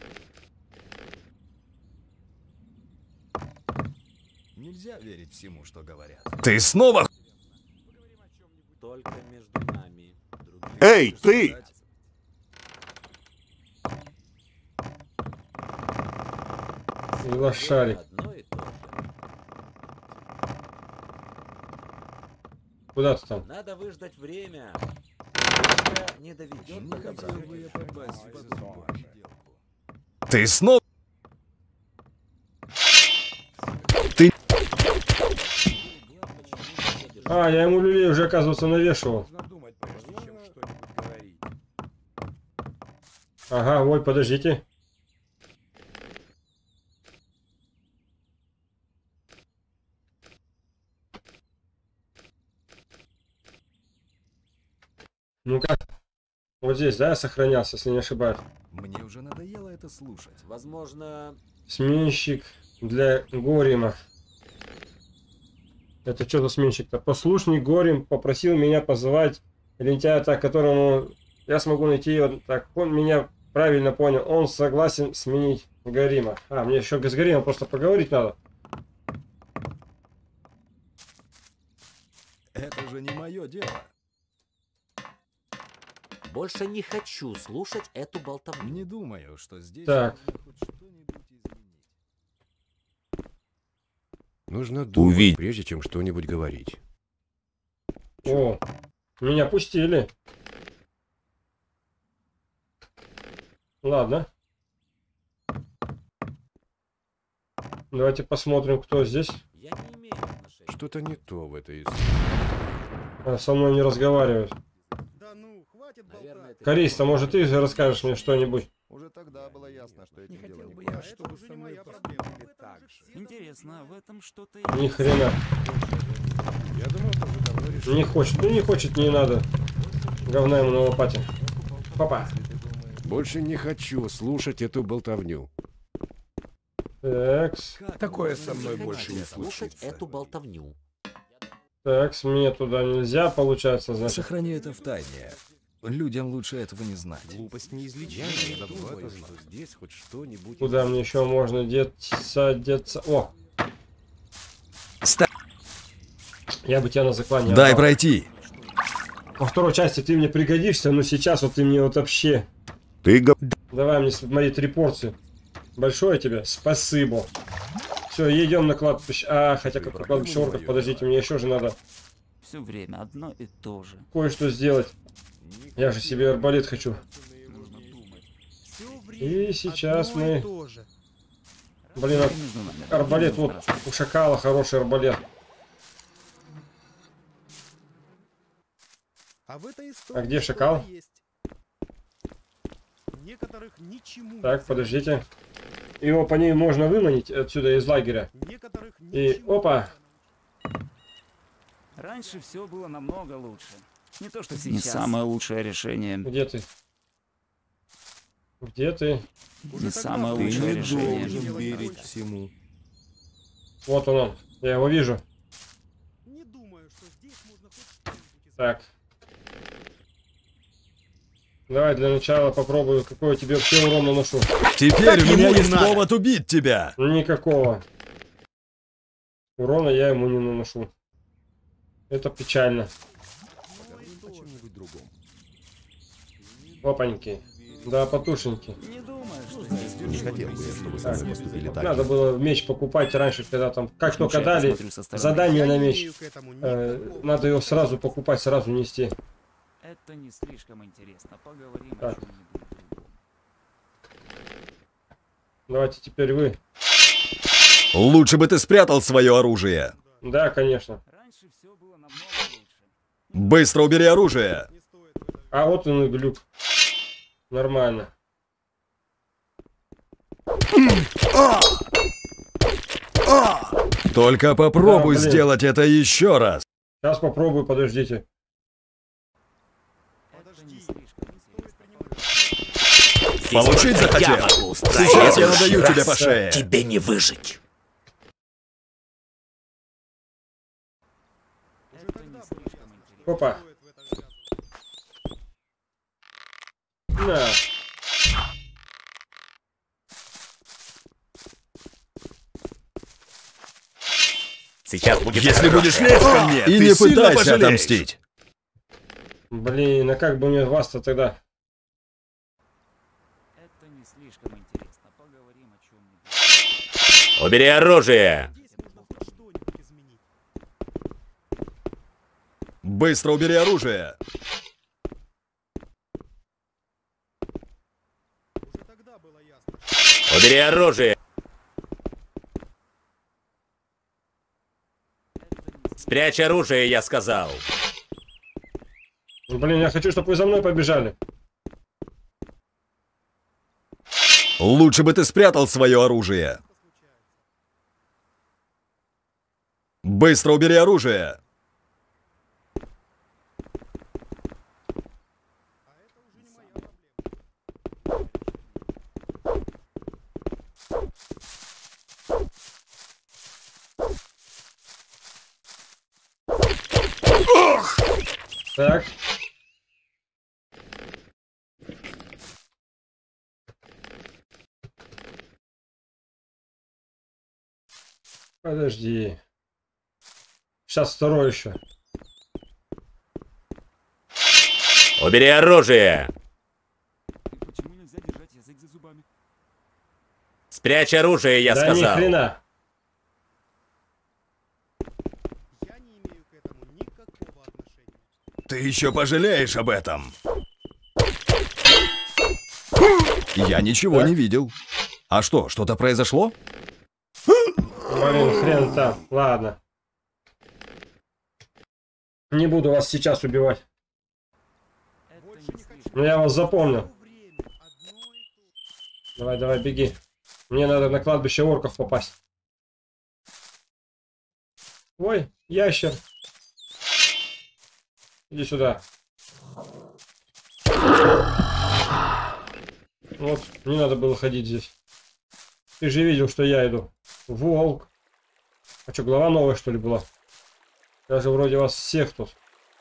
Нельзя верить всему, что говорят. Ты снова? Только между нами. Другим Эй, ты! и лошарик. одно и то же. Куда ты там? Надо выждать время. Время не доведет Не до хотел добра. бы я попасть в подобную переделку. Ты снова... А, я ему люлей уже, оказывается, навешивал. Нужно думать, прежде чем что-нибудь Ага, ой, подождите. Ну-ка. Вот здесь, да, я сохранялся, если не ошибаюсь. Мне уже надоело это слушать. Возможно... Сменщик для Горима. Это что за сменщик-то? Послушник Горим попросил меня позвать лентяя, так, которому я смогу найти его. Так, он меня правильно понял. Он согласен сменить Горима. А, мне еще с Горимом просто поговорить надо. Это же не мое дело. Больше не хочу слушать эту болтовню. Не думаю, что здесь Так. можно хоть что-нибудь изменить. Нужно думать, прежде чем что-нибудь говорить. О, меня пустили. Ладно. Давайте посмотрим, кто здесь. Я не имею отношения. Что-то не то в этой истории. Со мной не разговаривают. Наверное, это... Користа, может, ты расскажешь мне что-нибудь? Уже тогда было ясно, что этим дело не Я, чтобы со мной поступили так же. Интересно, в этом что-то Ни хрена. Я думал, ты уже давно решил. Не хочет. Ну не хочет, не надо. Говна ему на лопате. Папа. Больше не хочу слушать эту болтовню. Такс. Такое со мной Не больше хочу не слушать случится. эту болтовню. Такс, мне туда нельзя, получается, значит. Сохрани это в тайне. Людям лучше этого не знать. Глупость неизлечимая. Я думаю, что здесь хоть что-нибудь... Куда мне еще можно деться? О! Я бы тебя на заклание Дай отдал. пройти. Во второй части ты мне пригодишься, но сейчас вот ты мне вот вообще... Давай мне мои 3 порции. Большое тебе спасибо. Все, едем на кладбище. А, хотя как на кладбище орков, подождите, мне еще же надо Все время одно и то же. кое-что сделать. Я же себе арбалет хочу. И сейчас мы... Блин, арбалет вот у шакала хороший арбалет. А где шакал? Так, подождите. Его по ней можно выманить отсюда из лагеря. И опа! Раньше все было намного лучше. Не то, что сейчас. Не самое лучшее решение. Где ты? Где ты? Не самое Ты лучшее не решение. должен верить всему. Вот он. Я его вижу. Так. Давай для начала попробую, какой тебе вообще урон наношу. Теперь у меня есть повод убить тебя. Никакого урона я ему не наношу. Это печально. Опаньки. Да, потушеньки. Не думаю, что здесь Не хотел бы я, чтобы со мной поступили так. Надо было меч покупать раньше, когда там, как только я дали посмотрю со стороны. задание на меч, надо его сразу покупать, сразу нести. Это не слишком интересно. Поговорим Так. о чем-нибудь другом. Давайте теперь вы. Лучше бы ты спрятал свое оружие. Да, конечно. Раньше все было намного лучше. Быстро убери оружие. А вот он и глюк. Нормально. Только попробуй Да, блин. сделать это еще раз. Сейчас попробую, подождите. Это не слишком интересно. Получить захотел? Сейчас я надаю тебе по шее. Тебе не выжить. Это не слишком интересно. Опа. На. Сейчас будет Если будешь лезть ко мне, И ты не сильно пытайся пожалеешь. отомстить. Блин, а как бы мне вас-то тогда? Это не слишком интересно. Поговорим о чем-нибудь. Убери оружие. Быстро убери оружие. Убери оружие. Спрячь оружие, я сказал. Блин, я хочу, чтобы вы за мной побежали. Лучше бы ты спрятал свое оружие. Быстро убери оружие. Так. Подожди. Сейчас второй еще. Убери оружие! Почему нельзя держать язык за зубами? Спрячь оружие, я да сказал. ни хрена. Ты еще пожалеешь об этом. Я ничего не видел. А что, что-то произошло? Блин, хрен там. Ладно. Не буду вас сейчас убивать. Но я вас запомнил. Давай, давай, беги. Мне надо на кладбище орков попасть. Ой, ящер. Иди сюда. Вот, не надо было ходить здесь. Ты же видел, что я иду. Волк. А что, голова новая, что ли, была? Я же вроде вас всех тут.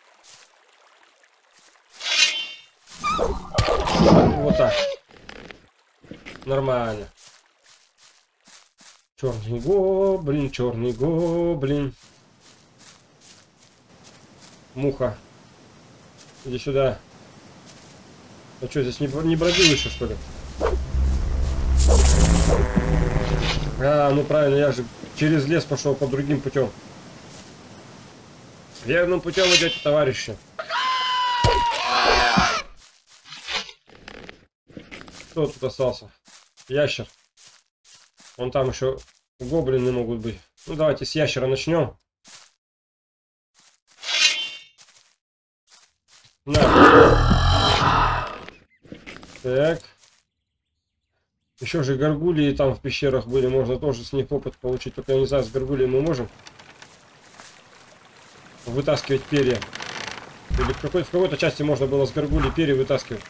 Вот так. Нормально. Черный гоблин, черный гоблин. Муха. Иди сюда. А что, здесь не бродил еще, что ли? А, ну правильно, я же через лес пошел по другим путем. Верным путем идете, товарищи. Кто тут остался? Ящер. Вон там еще гоблины могут быть. Ну давайте с ящера начнем. На. Так. Еще же горгулии там в пещерах были, можно тоже с них опыт получить. Только я не знаю, с горгулией мы можем вытаскивать перья. Или в какой-то части можно было с горгулей перья вытаскивать.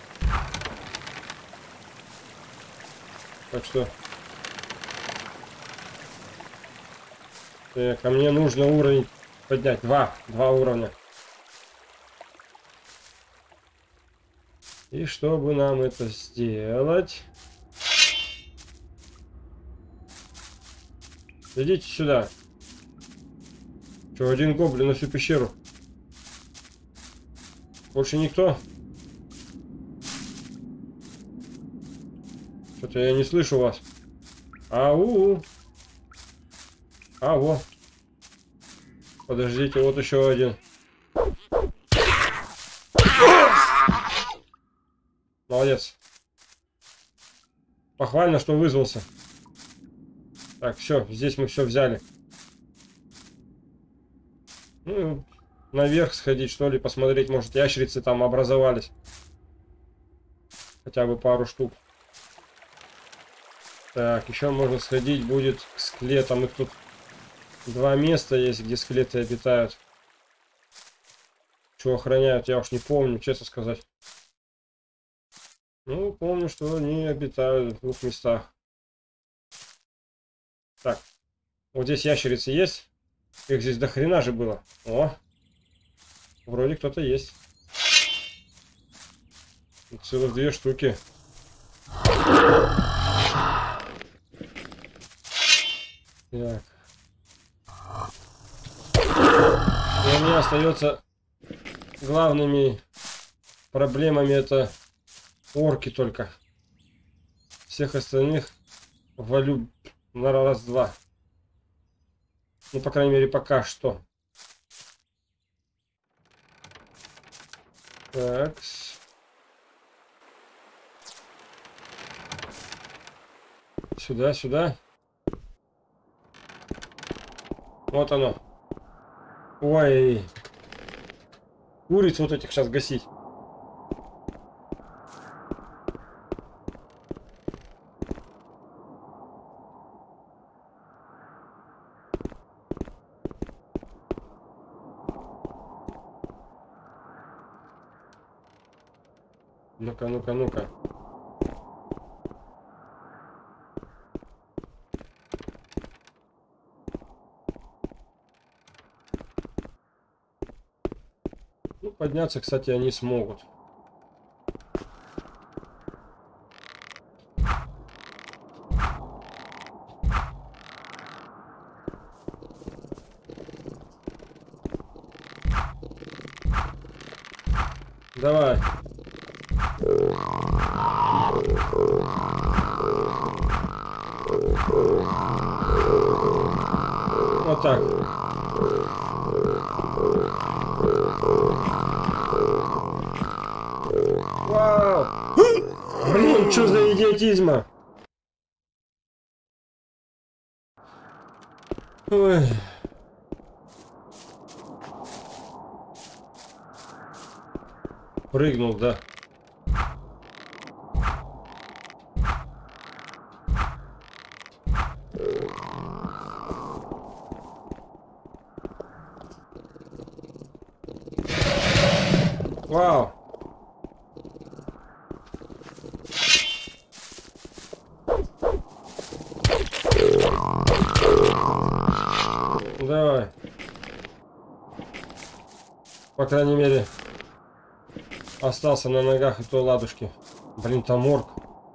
Так что... Так, а мне нужно уровень поднять. Два уровня. И чтобы нам это сделать... Идите сюда. Что, один гоблин на всю пещеру? Больше никто? Что-то я не слышу вас. Ау. А, во. Подождите, вот еще один. Молодец. Похвально, что вызвался. Так, все, здесь мы все взяли. Ну, наверх сходить, что ли, посмотреть, может, ящерицы там образовались. Хотя бы пару штук. Так, еще можно сходить будет к скелетам. Их тут два места есть, где скелеты обитают. Что охраняют, я уж не помню, честно сказать. Ну, помню, что они обитают в двух местах. Так, вот здесь ящерицы есть. Их здесь до хрена же было. О, вроде кто-то есть. Целых 2 штуки. Так. И у меня остается главными проблемами это орки только. Всех остальных валю на раз-два. Ну, по крайней мере, пока что. Так. Сюда, сюда. Вот оно. Ой. Куриц вот этих сейчас гасить. Ну-ка, ну-ка, ну-ка. Ну, подняться, кстати, они смогут. Давай. Вот так. Вау! Блин, что за идиотизма? Ой. Прыгнул, да. Вау. Давай. По крайней мере, остался на ногах и то ладушки. Блин, там орк.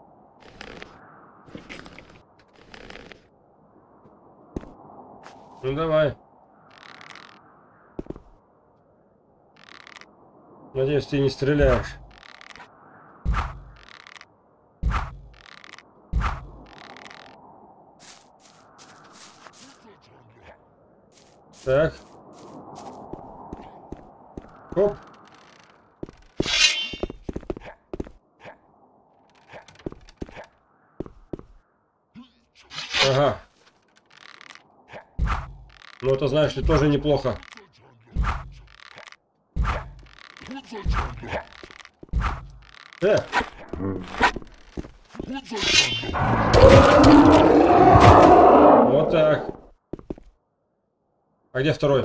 Ну давай. Надеюсь, ты не стреляешь. Так. Хоп. Ага. Ну это, знаешь ли, тоже неплохо. Вот так. А где второй?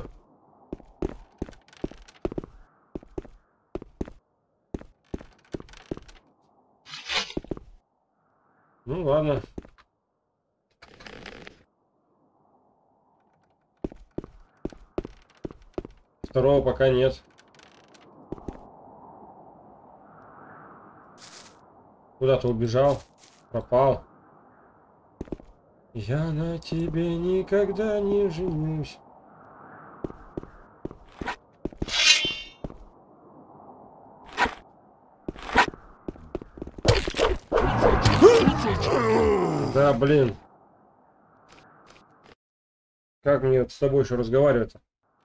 Ну ладно. Второго пока нет. Куда-то убежал, пропал. Я на тебе никогда не женюсь. Да, блин. Как мне вот с тобой еще разговаривать-то?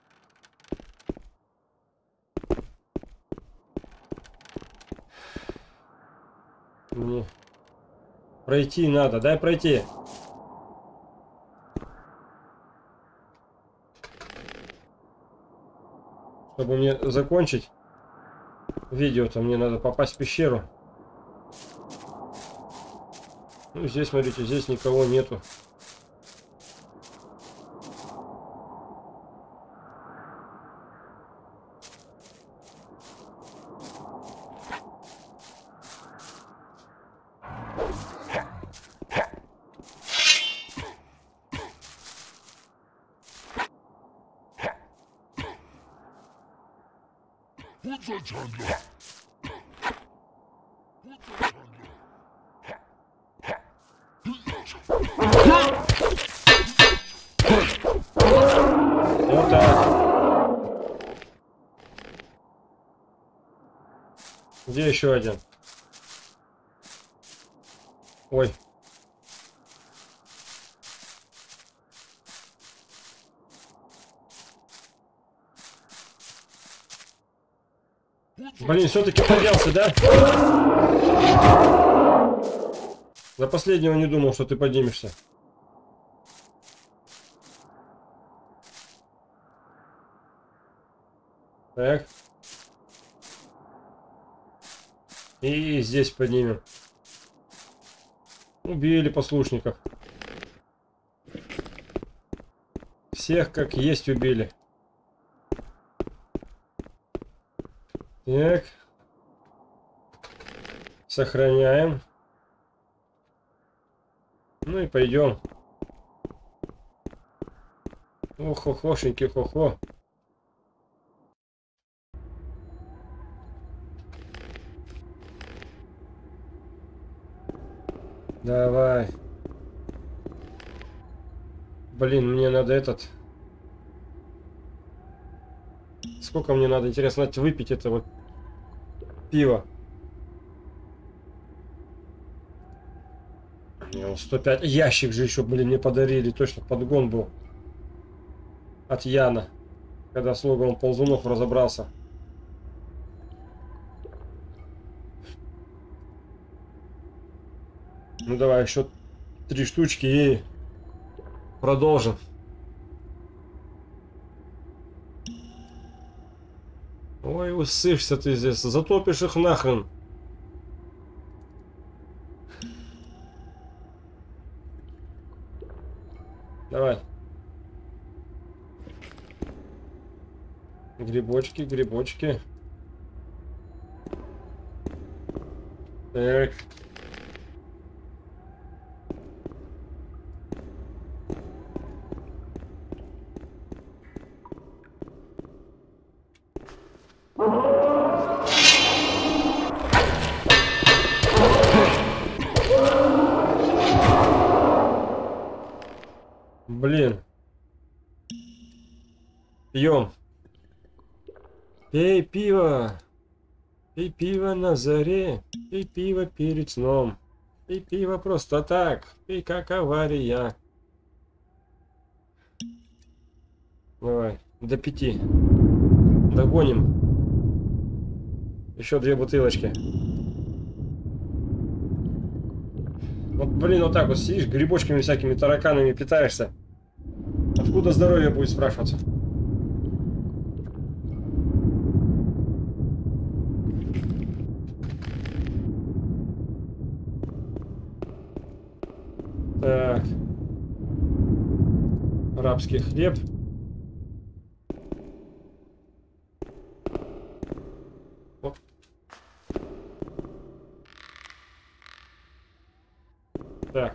Мне пройти надо, дай пройти. Чтобы мне закончить видео-то, мне надо попасть в пещеру. Ну, здесь, смотрите, здесь никого нету. Вот так. Где еще один? Ой. Блин, все-таки поднялся, да? За последнего не думал, что ты поднимешься. Так. И здесь поднимем. Убили послушников. Всех как есть убили. Так. Сохраняем. Ну и пойдем. Ох-хо-хошеньки, хо-хо. Давай. Блин, мне надо этот... Сколько мне надо, интересно, выпить это вот пиво? 105. Ящик же еще, блин, мне подарили. Точно подгон был. От Яна. Когда с логовом ползунов разобрался. Ну давай, еще 3 штучки и продолжим. Ой, усышься ты здесь. Затопишь их нахрен. Давай. Грибочки, грибочки. Так. Блин. Пьем. Пей пиво. Пей пиво на заре. Пей пиво перед сном. Пей пиво просто так. Пей как авария. Давай. До 5. Догоним. Еще 2 бутылочки. Вот, блин, вот так вот сидишь, грибочками всякими, тараканами питаешься. Откуда здоровье будет спрашиваться? Так. Арабский хлеб. Оп. Так.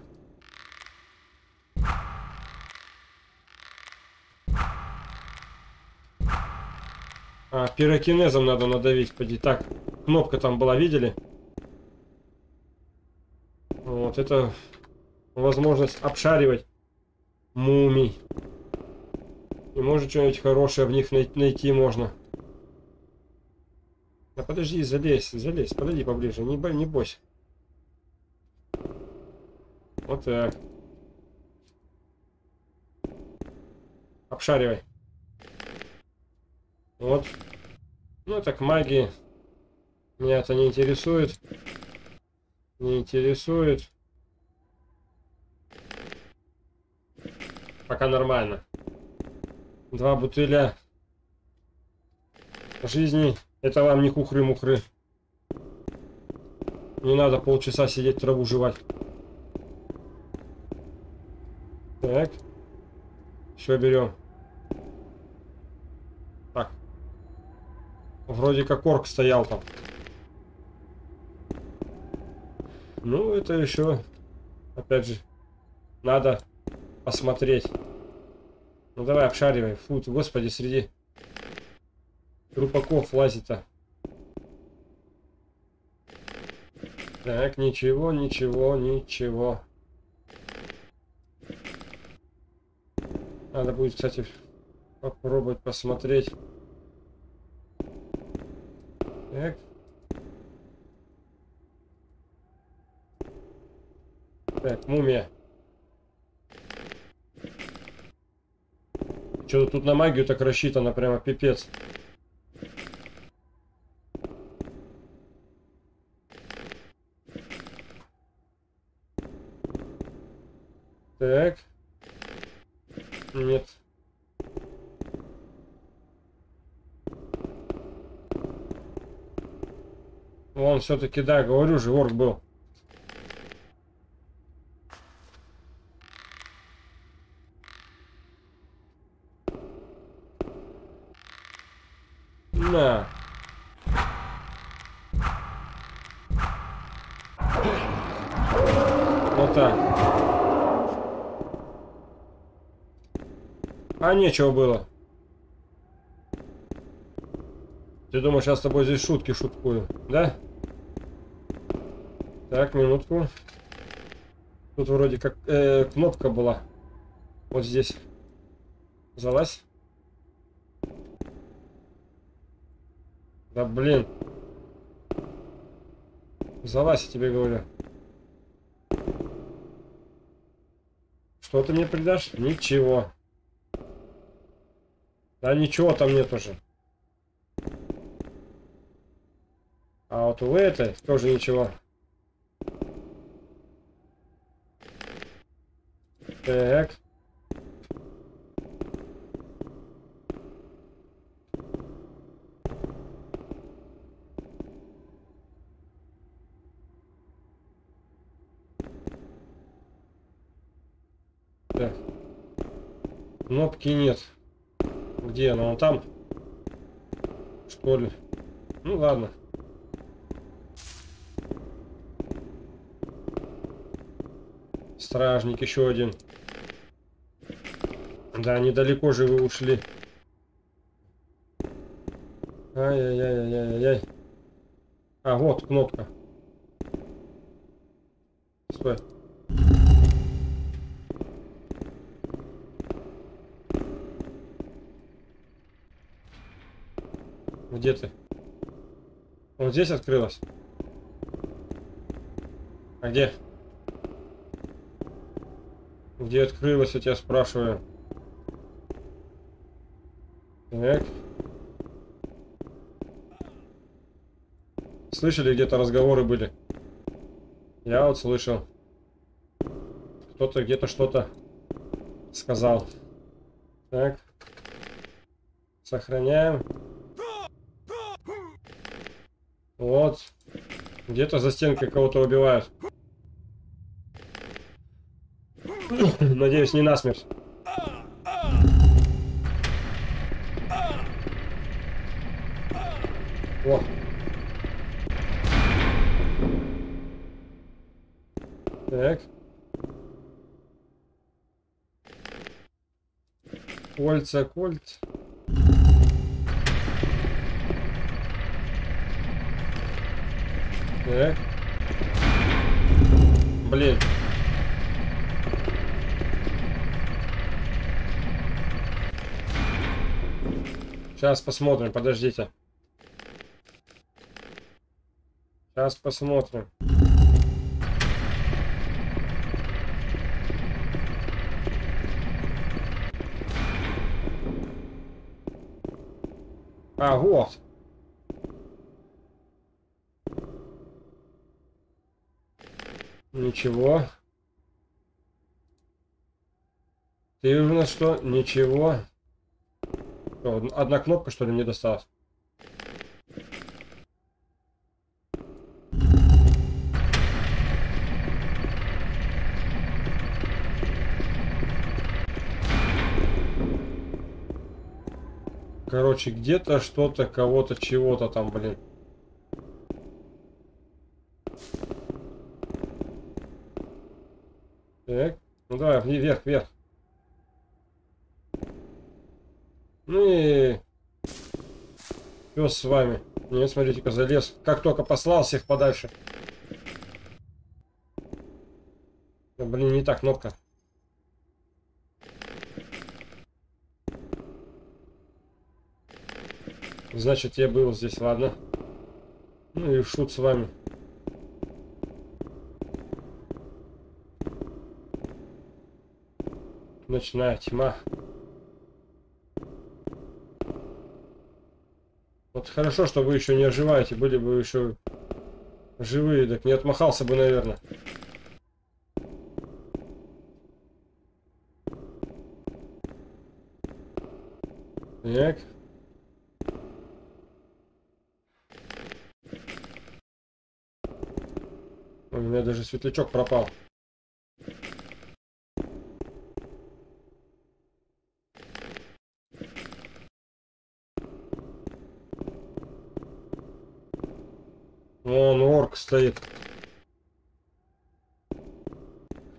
А, пирокинезом надо надавить, поди. Так, кнопка там была, видели? Вот, это возможность обшаривать мумий. И может что-нибудь хорошее в них найти можно. Да подожди, залезь, залезь, подойди поближе, не бойся. Вот так. Обшаривай. Вот. Ну так магии. Меня это не интересует. Не интересует. Пока нормально. 2 бутыля жизни. Это вам не хухры-мухры. Не надо полчаса сидеть траву жевать. Так. Все берем. Так. Вроде как орк стоял там. Ну, это еще, опять же, надо посмотреть. Ну, давай, обшаривай. Фу, ты, господи, среди трупаков лазит-то. Так, ничего, ничего, ничего. Надо будет, кстати, попробовать посмотреть. Так. Так, мумия. Что-то тут на магию так рассчитано, прямо пипец. Так. Нет. Вон все-таки, да, говорю же, орк был. На. это... А нечего было. Ты думаешь, я с тобой здесь шутки шуткую, да? Так, минутку. Тут вроде как кнопка была. Вот здесь. Залазь. Да блин. Залазь, я тебе говорю. Что ты мне придашь? Ничего. Да ничего там нет уже. А вот у этой тоже ничего. Так. Так. Кнопки нет. Где она? Вон там? Что ли? Ну ладно. Стражник еще один. Да, недалеко же вы ушли. Ай-яй-яй-яй-яй-яй. А, вот кнопка. Стой. Где ты? Вот здесь открылась? А где? Где открылась, я тебя спрашиваю. Так. Слышали, где-то разговоры были? Я вот слышал. Кто-то где-то что-то сказал. Так. Сохраняем. Вот. Где-то за стенкой кого-то убивают. Надеюсь, не насмерть. О. Так. Кольца, кольца. Так. Блин. Сейчас посмотрим, подождите. Сейчас посмотрим. А, вот. Ничего. Ты у нас что? Ничего. Что, одна кнопка, что ли, мне досталась? Короче, где-то что-то, кого-то, чего-то там, блин. Так, ну давай, вверх, вверх. Ну и... Пес с вами. Нет, смотрите-ка, залез. Как только послал всех подальше. Да, блин, не та кнопка. Значит, я был здесь, ладно. Ну и шут с вами. Ночная тьма. Вот хорошо, что вы еще не оживаете. Были бы еще живые, так не отмахался бы, наверное. Так. У меня даже светлячок пропал. Вон орк стоит.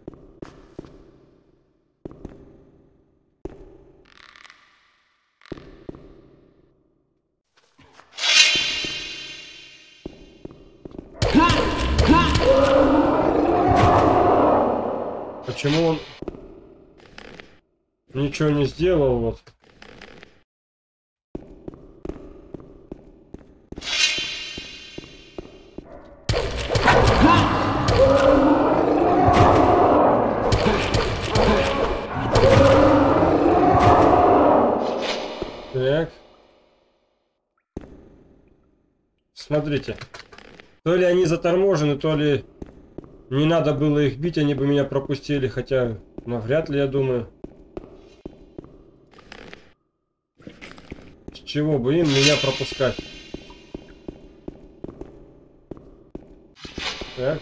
Почему он ничего не сделал, вот? Так. Смотрите. То ли они заторможены, то ли не надо было их бить, они бы меня пропустили, хотя навряд ли, я думаю. С чего бы им меня пропускать? Так.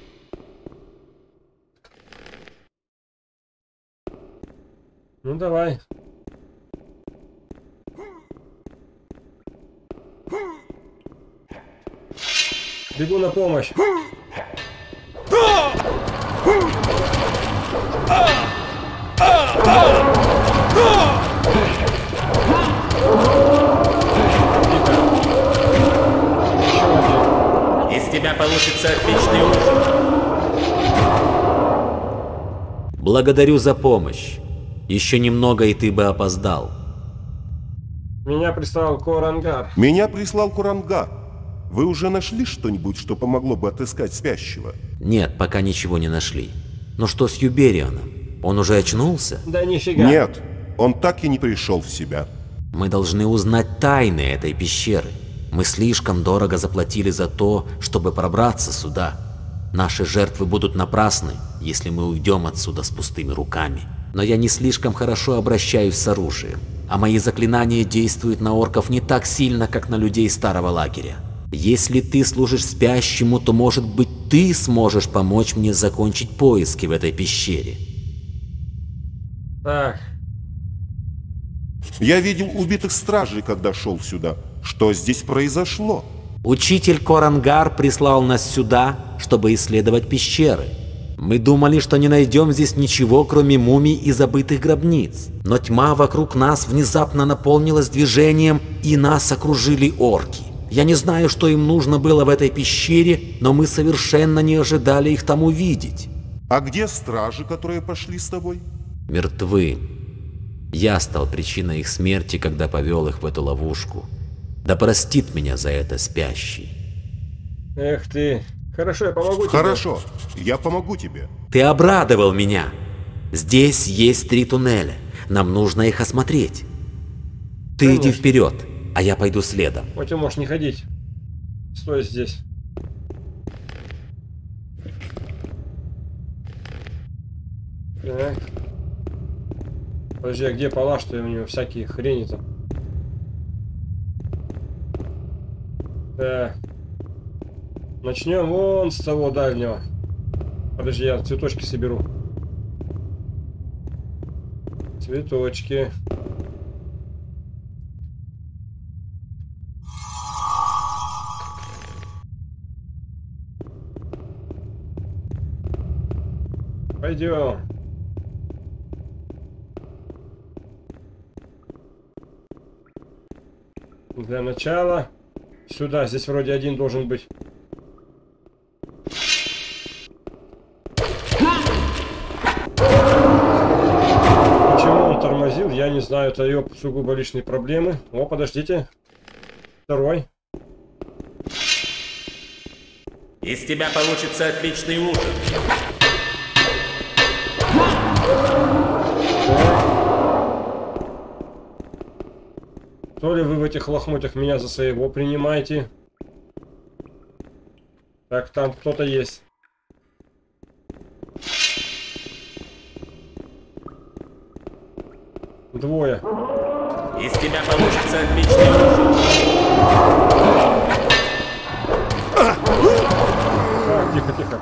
Ну давай. Бегу на помощь. Из тебя получится отличный ужин. Благодарю за помощь. Еще немного, и ты бы опоздал. Меня прислал Корангар. Меня прислал Куранга. Вы уже нашли что-нибудь, что помогло бы отыскать спящего? Нет, пока ничего не нашли. Но что с Юберионом? Он уже очнулся? Да нифига. Нет, он так и не пришел в себя. Мы должны узнать тайны этой пещеры. Мы слишком дорого заплатили за то, чтобы пробраться сюда. Наши жертвы будут напрасны, если мы уйдем отсюда с пустыми руками. Но я не слишком хорошо обращаюсь с оружием, а мои заклинания действуют на орков не так сильно, как на людей старого лагеря. Если ты служишь спящему, то, может быть, ты сможешь помочь мне закончить поиски в этой пещере. Так. Я видел убитых стражей, когда шел сюда. Что здесь произошло? Учитель Корангар прислал нас сюда, чтобы исследовать пещеры. Мы думали, что не найдем здесь ничего, кроме мумий и забытых гробниц. Но тьма вокруг нас внезапно наполнилась движением, и нас окружили орки. Я не знаю, что им нужно было в этой пещере, но мы совершенно не ожидали их там увидеть. А где стражи, которые пошли с тобой? Мертвы. Я стал причиной их смерти, когда повел их в эту ловушку. Да простит меня за это спящий. Эх ты. Хорошо, я помогу тебе. Хорошо, я помогу тебе. Ты обрадовал меня. Здесь есть 3 туннеля. Нам нужно их осмотреть. Ты Конечно. иди вперед, а я пойду следом. Вот ты можешь не ходить. Стой здесь. Так. Подожди, а где палаш-то у него? Всякие хрени там. Так. Начнем вон с того дальнего. Подожди, я цветочки соберу. Цветочки. Пойдем. Для начала сюда. Здесь вроде один должен быть. Почему он тормозил, я не знаю. Это ее сугубо личные проблемы. О, подождите. Второй. Из тебя получится отличный ужин. То ли вы в этих лохмотьях меня за своего принимаете. Так, там кто-то есть. Двое. Из тебя получится отличный ужин. Так, тихо, тихо.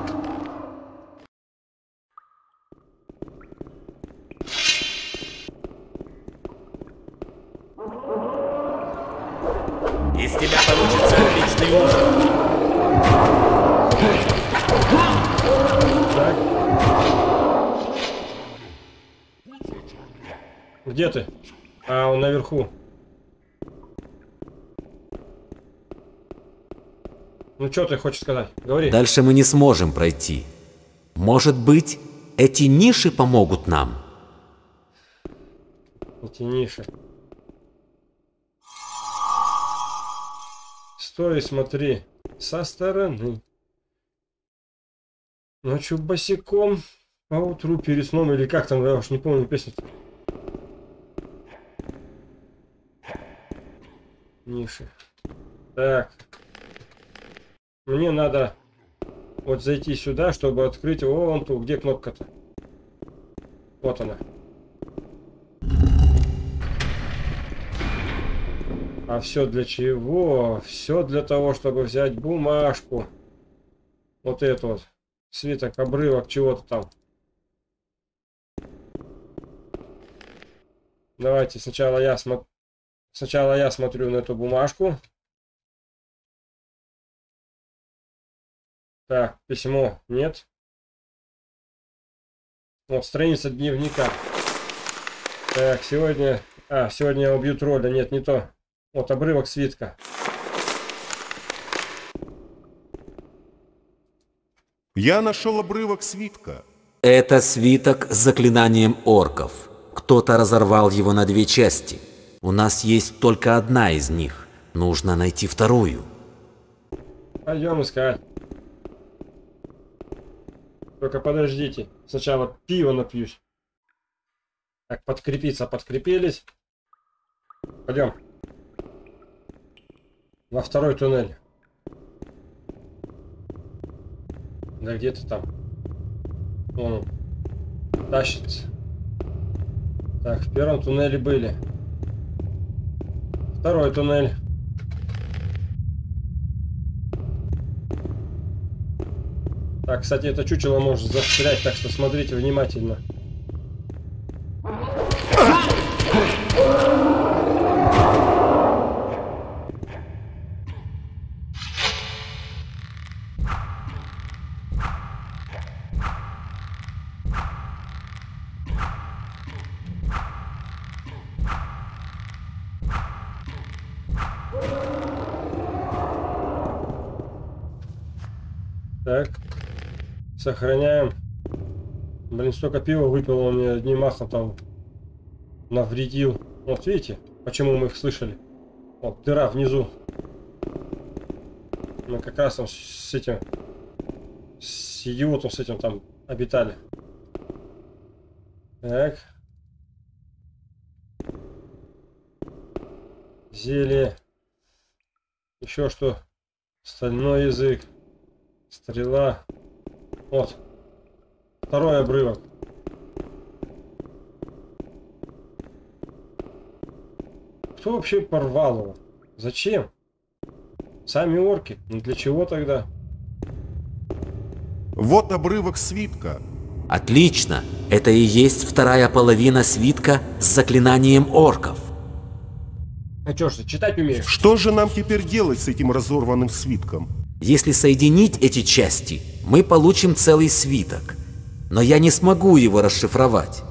Из тебя получится отличный ужин. Так. Где ты? А, он наверху. Ну что ты хочешь сказать? Говори. Дальше мы не сможем пройти. Может быть, эти ниши помогут нам. Эти ниши. Стой и смотри со стороны. Ночью босиком, а утру перед сном, или как там, я уж не помню песню-то. Ниши. Так. Мне надо вот зайти сюда, чтобы открыть вон ту, где кнопка-то. Вот она. А все для чего? Все для того, чтобы взять бумажку. Вот эту вот. Свиток, обрывок, чего-то там. Давайте сначала я смотрю на эту бумажку. Так, письмо нет. Вот, страница дневника. Так, сегодня я убью тролля. Нет, не то. Вот, обрывок свитка. Я нашел обрывок свитка. Это свиток с заклинанием орков. Кто-то разорвал его на 2 части. У нас есть только одна из них. Нужно найти вторую. Пойдем искать. Только подождите. Сначала пиво напьюсь. Так, подкрепиться подкрепились. Пойдем. Во второй туннель. Да где ты там? Вон он. Тащится. Так, в первом туннеле были. Второй туннель. Так, кстати, это чучело может застрять, так что смотрите внимательно. Так, сохраняем. Блин, столько пива выпил, он мне одним махом там навредил. Вот видите, почему мы их слышали? Вот, дыра внизу. Мы как раз там с этим, с идиотом с этим там обитали. Так. Зелье. Еще что? Стальной язык. Стрела. Вот. Второй обрывок. Кто вообще порвал его? Зачем? Сами орки. Ну для чего тогда? Вот обрывок свитка. Отлично. Это и есть вторая половина свитка с заклинанием орков. А чё ж ты читать умеешь? Что же нам теперь делать с этим разорванным свитком? Если соединить эти части, мы получим целый свиток. Но я не смогу его расшифровать.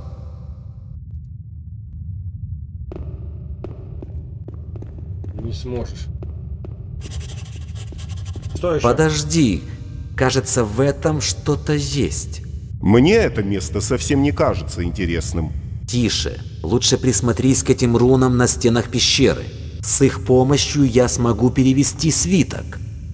Не сможешь. Что еще? Подожди. Кажется, в этом что-то есть. Мне это место совсем не кажется интересным. Тише. Лучше присмотрись к этим рунам на стенах пещеры. С их помощью я смогу перевести свиток.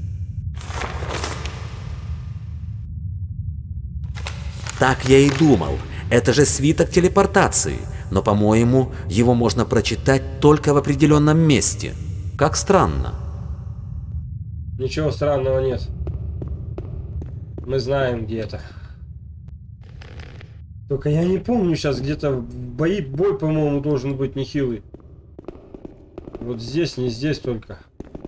Так я и думал. Это же свиток телепортации. Но, по-моему, его можно прочитать только в определенном месте. Как странно. Ничего странного нет. Мы знаем, где это. Только я не помню сейчас, где-то бой, по-моему, должен быть нехилый. Вот здесь, не здесь только.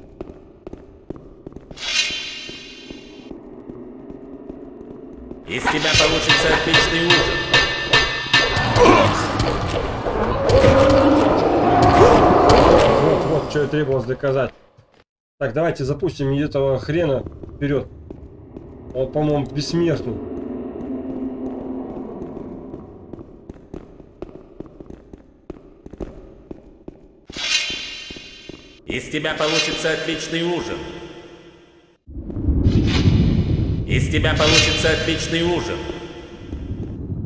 Из тебя получится отличный ужин. Вот, что и требовалось доказать. Так, давайте запустим этого хрена вперед. Он, по-моему, бессмертный. Из тебя получится отличный ужин. Из тебя получится отличный ужин.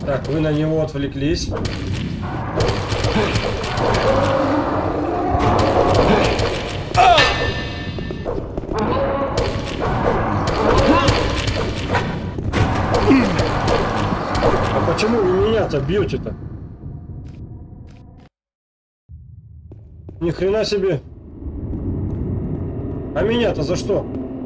Так, вы на него отвлеклись. А почему вы меня-то бьете-то? Ни хрена себе. А меня-то за что?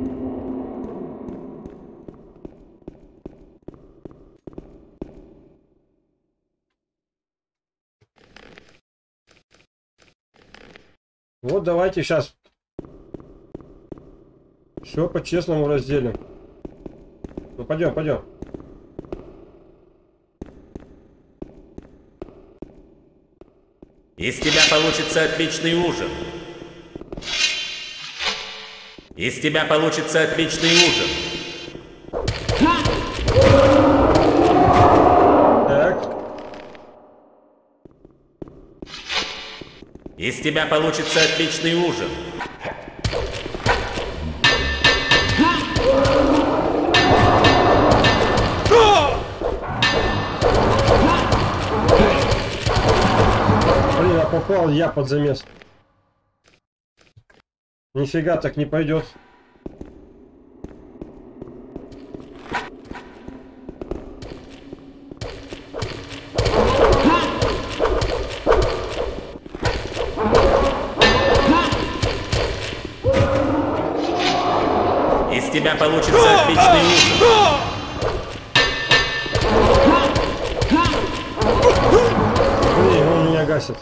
Вот давайте сейчас все по-честному разделим. Ну пойдем, пойдем. Из тебя получится отличный ужин. Из тебя получится отличный ужин. Так. Из тебя получится отличный ужин. Блин, а попал я под замес. Нифига так не пойдет. Из тебя получится отличный ужин. Блин, он меня гасит.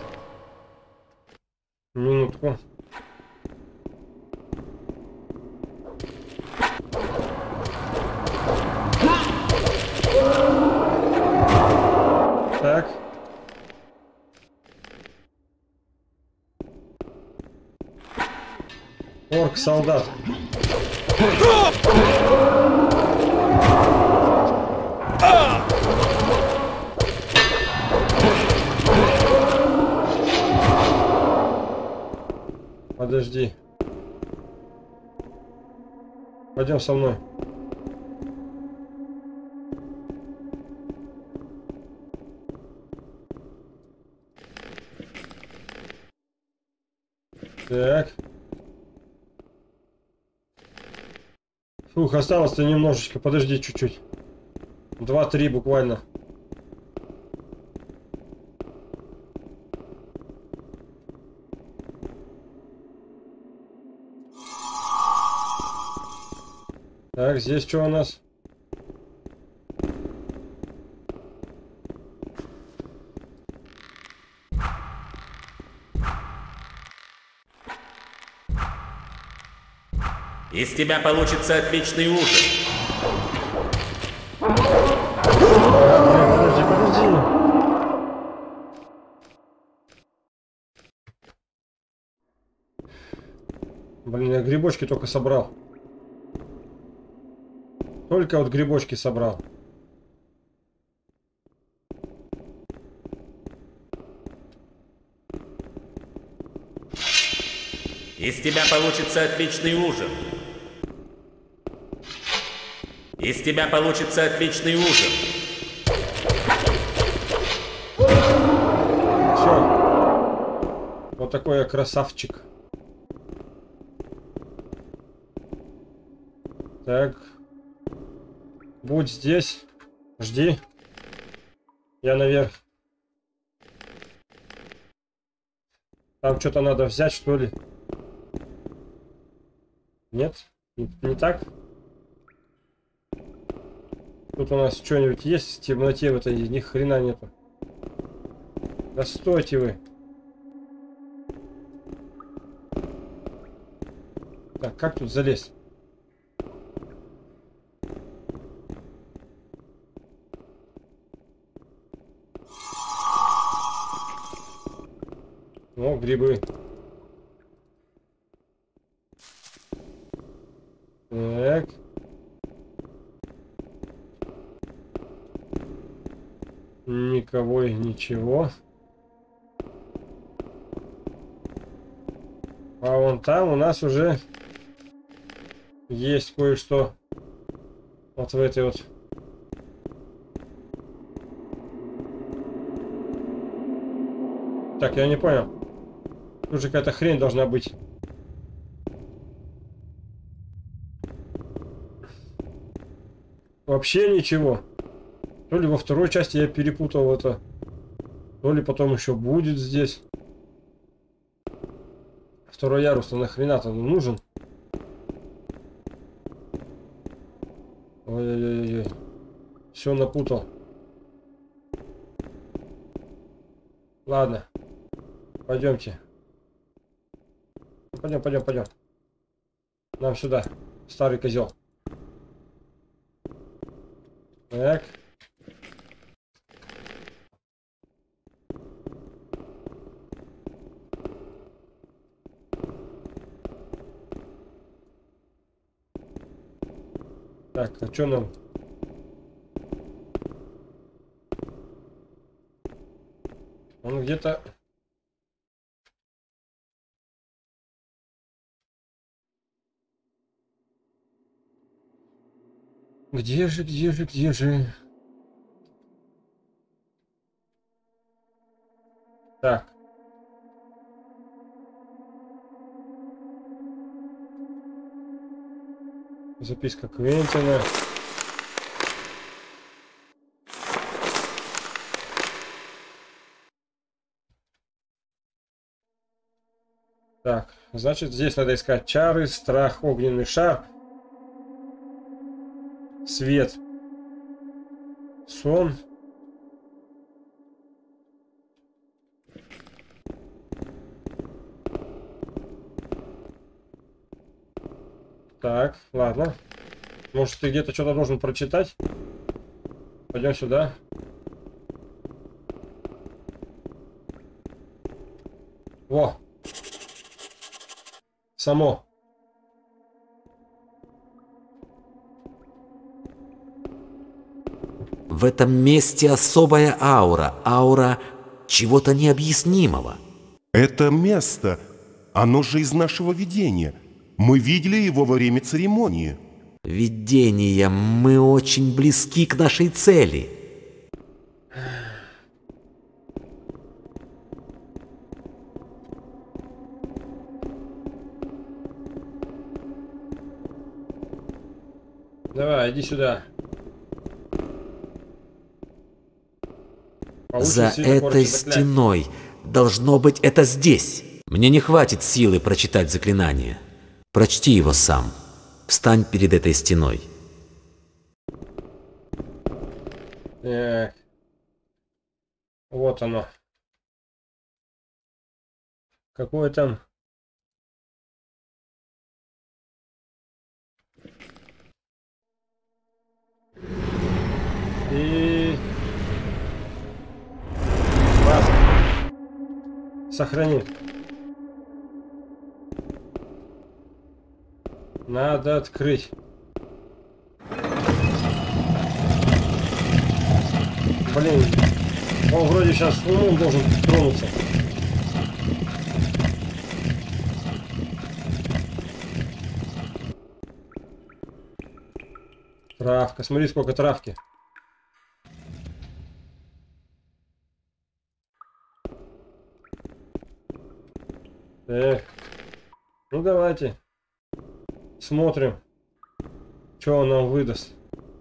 Минутку. Так. Орк-солдат. Подожди. Пойдем со мной. Так. Фух, осталось-то немножечко. Подожди чуть-чуть. 2-3 буквально. Так, здесь что у нас? Из тебя получится отличный ужин. Подожди, подожди. Блин, я грибочки только собрал. Только вот грибочки собрал. Из тебя получится отличный ужин. Из тебя получится отличный ужин. Все. Вот такой я красавчик. Так. Будь здесь. Жди. Я наверх. Там что-то надо взять, что ли? Нет? Не так? Тут у нас что-нибудь есть в темноте в этой? Ни хрена нету. Да стойте вы. Так, как тут залезть? О, грибы. Так. Никого и ничего. А вон там у нас уже есть кое-что. Вот в этой вот Так, я не понял. Тут же какая-то хрень должна быть. Вообще ничего. То ли во второй части я перепутал это, то ли потом еще будет здесь. Второй ярус-то нахрена-то нужен? Ой-ой-ой. Все напутал. Ладно. Пойдемте. Пойдем. Нам сюда. Старый козел. Так. Так, а что нам? Он где-то... Где же? Так. Записка Квентина. Так, значит, здесь надо искать чары, страх, огненный шар, свет, сон. Так, ладно. Может, ты где-то что-то должен прочитать? Пойдем сюда. Во! Само. В этом месте особая аура. Аура чего-то необъяснимого. Это место, оно же из нашего видения. Мы видели его во время церемонии. Видение, мы очень близки к нашей цели. Давай, иди сюда. За этой стеной. Должно быть, это здесь. Мне не хватит силы прочитать заклинание. Прочти его сам. Встань перед этой стеной. Так. Вот оно. Какое там... И... Ладно. Сохрани. Надо открыть. Блин, он вроде сейчас умом должен тронуться. Травка, смотри, сколько травки. Так, ну давайте. Смотрим, что он нам выдаст.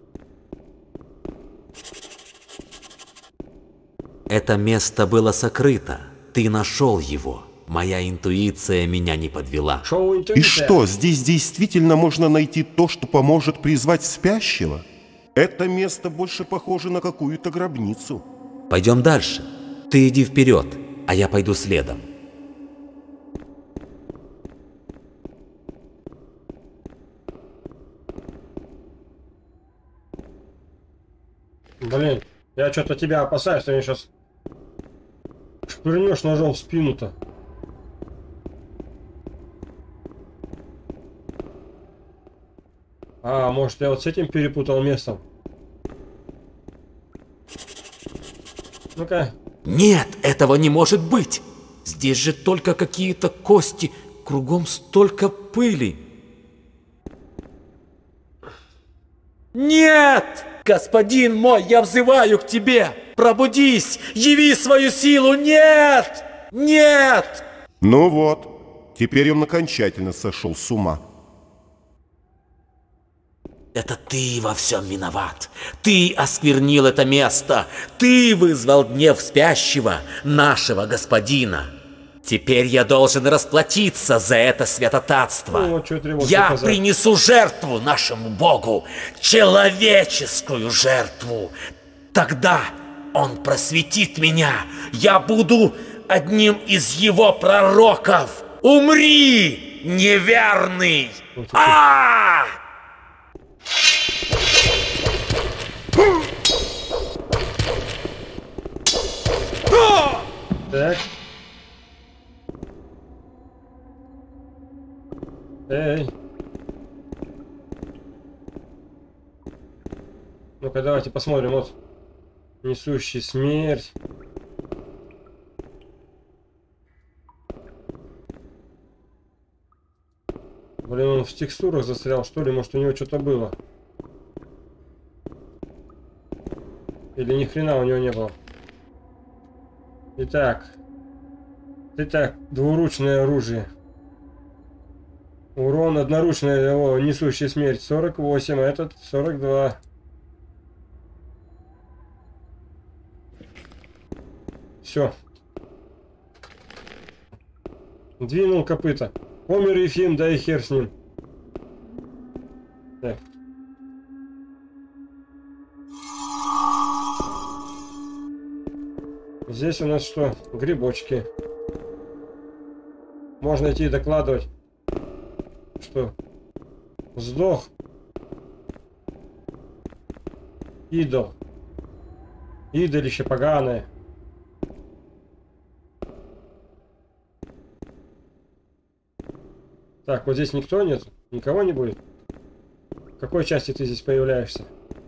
Это место было сокрыто. Ты нашел его. Моя интуиция меня не подвела. И что, здесь действительно можно найти то, что поможет призвать спящего? Это место больше похоже на какую-то гробницу. Пойдем дальше. Ты иди вперед, а я пойду следом. Блин, я что-то тебя опасаюсь, ты мне сейчас шпырнешь ножом в спину-то. А, может, я вот с этим перепутал местом? Ну-ка. Нет, этого не может быть. Здесь же только какие-то кости, кругом столько пыли. Нет! Господин мой, я взываю к тебе! Пробудись! Яви свою силу! Нет! Нет! Ну вот, теперь он окончательно сошел с ума. Это ты во всем виноват. Ты осквернил это место. Ты вызвал гнев спящего, нашего господина. Теперь я должен расплатиться за это святотатство. Ну, что требовалось Я показать? принесу жертву нашему Богу, человеческую жертву. Тогда Он просветит меня. Я буду одним из Его пророков. Умри, неверный! А! Так. Эй. Ну-ка, давайте посмотрим. Вот. Несущий смерть. Блин, он в текстурах застрял, что ли? Может, у него что-то было? Или ни хрена у него не было? Итак, двуручное оружие. Урон одноручное, несущий смерть 48, а этот 42. Все. Двинул копыта. Помер Ефим, да и хер с ним. Так. Здесь у нас что? Грибочки. Можно идти докладывать. Что? Сдох. Идол. Идолище поганое. Так, вот здесь никто нет? Никого не будет? В какой части ты здесь появляешься?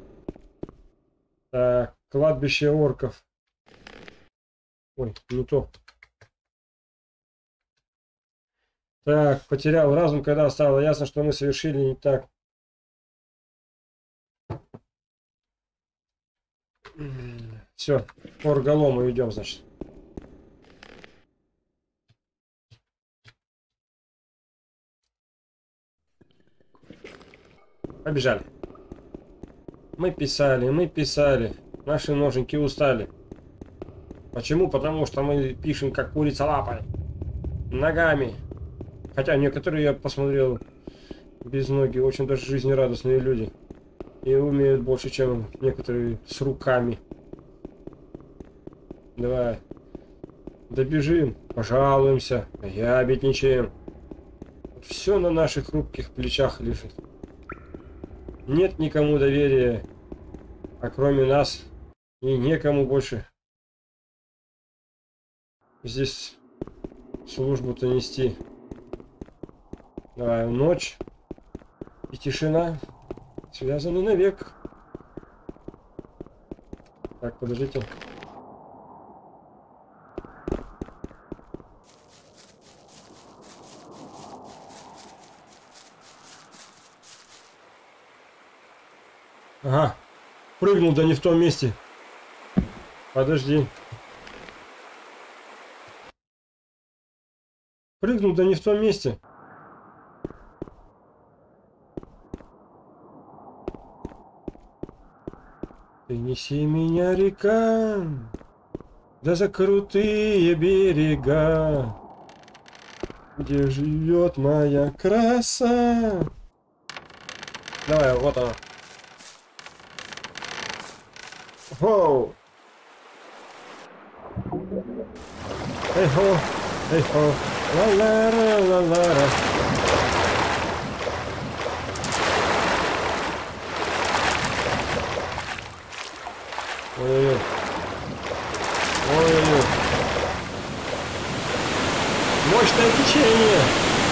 Так, кладбище орков. Ой, не то. Так, потерял разум, когда стало ясно, что мы совершили не так. Все, к орголому идем, значит. Побежали. Мы писали. Наши ноженьки устали. Почему? Потому что мы пишем как курица лапой. Ногами. Хотя некоторые, я посмотрел, без ноги, очень даже жизнерадостные люди. И умеют больше, чем некоторые с руками. Давай. Добежим, пожалуемся, ябедничаем. Все на наших хрупких плечах лежит. Нет никому доверия, а кроме нас и некому больше здесь службу-то нести. Давай, ночь и тишина связаны навек. Так, подождите. Ага, прыгнул, да не в том месте. Подожди. Прыгнул, да не в том месте. Принеси меня, река, да за крутые берега, где живет моя краса. Давай, вот она. Воу! Эй-хо! Эй-хо! Ла-ла-ла-ла-ла-ла! Ой-ой-ой! Ой-ой-ой! Мощное течение!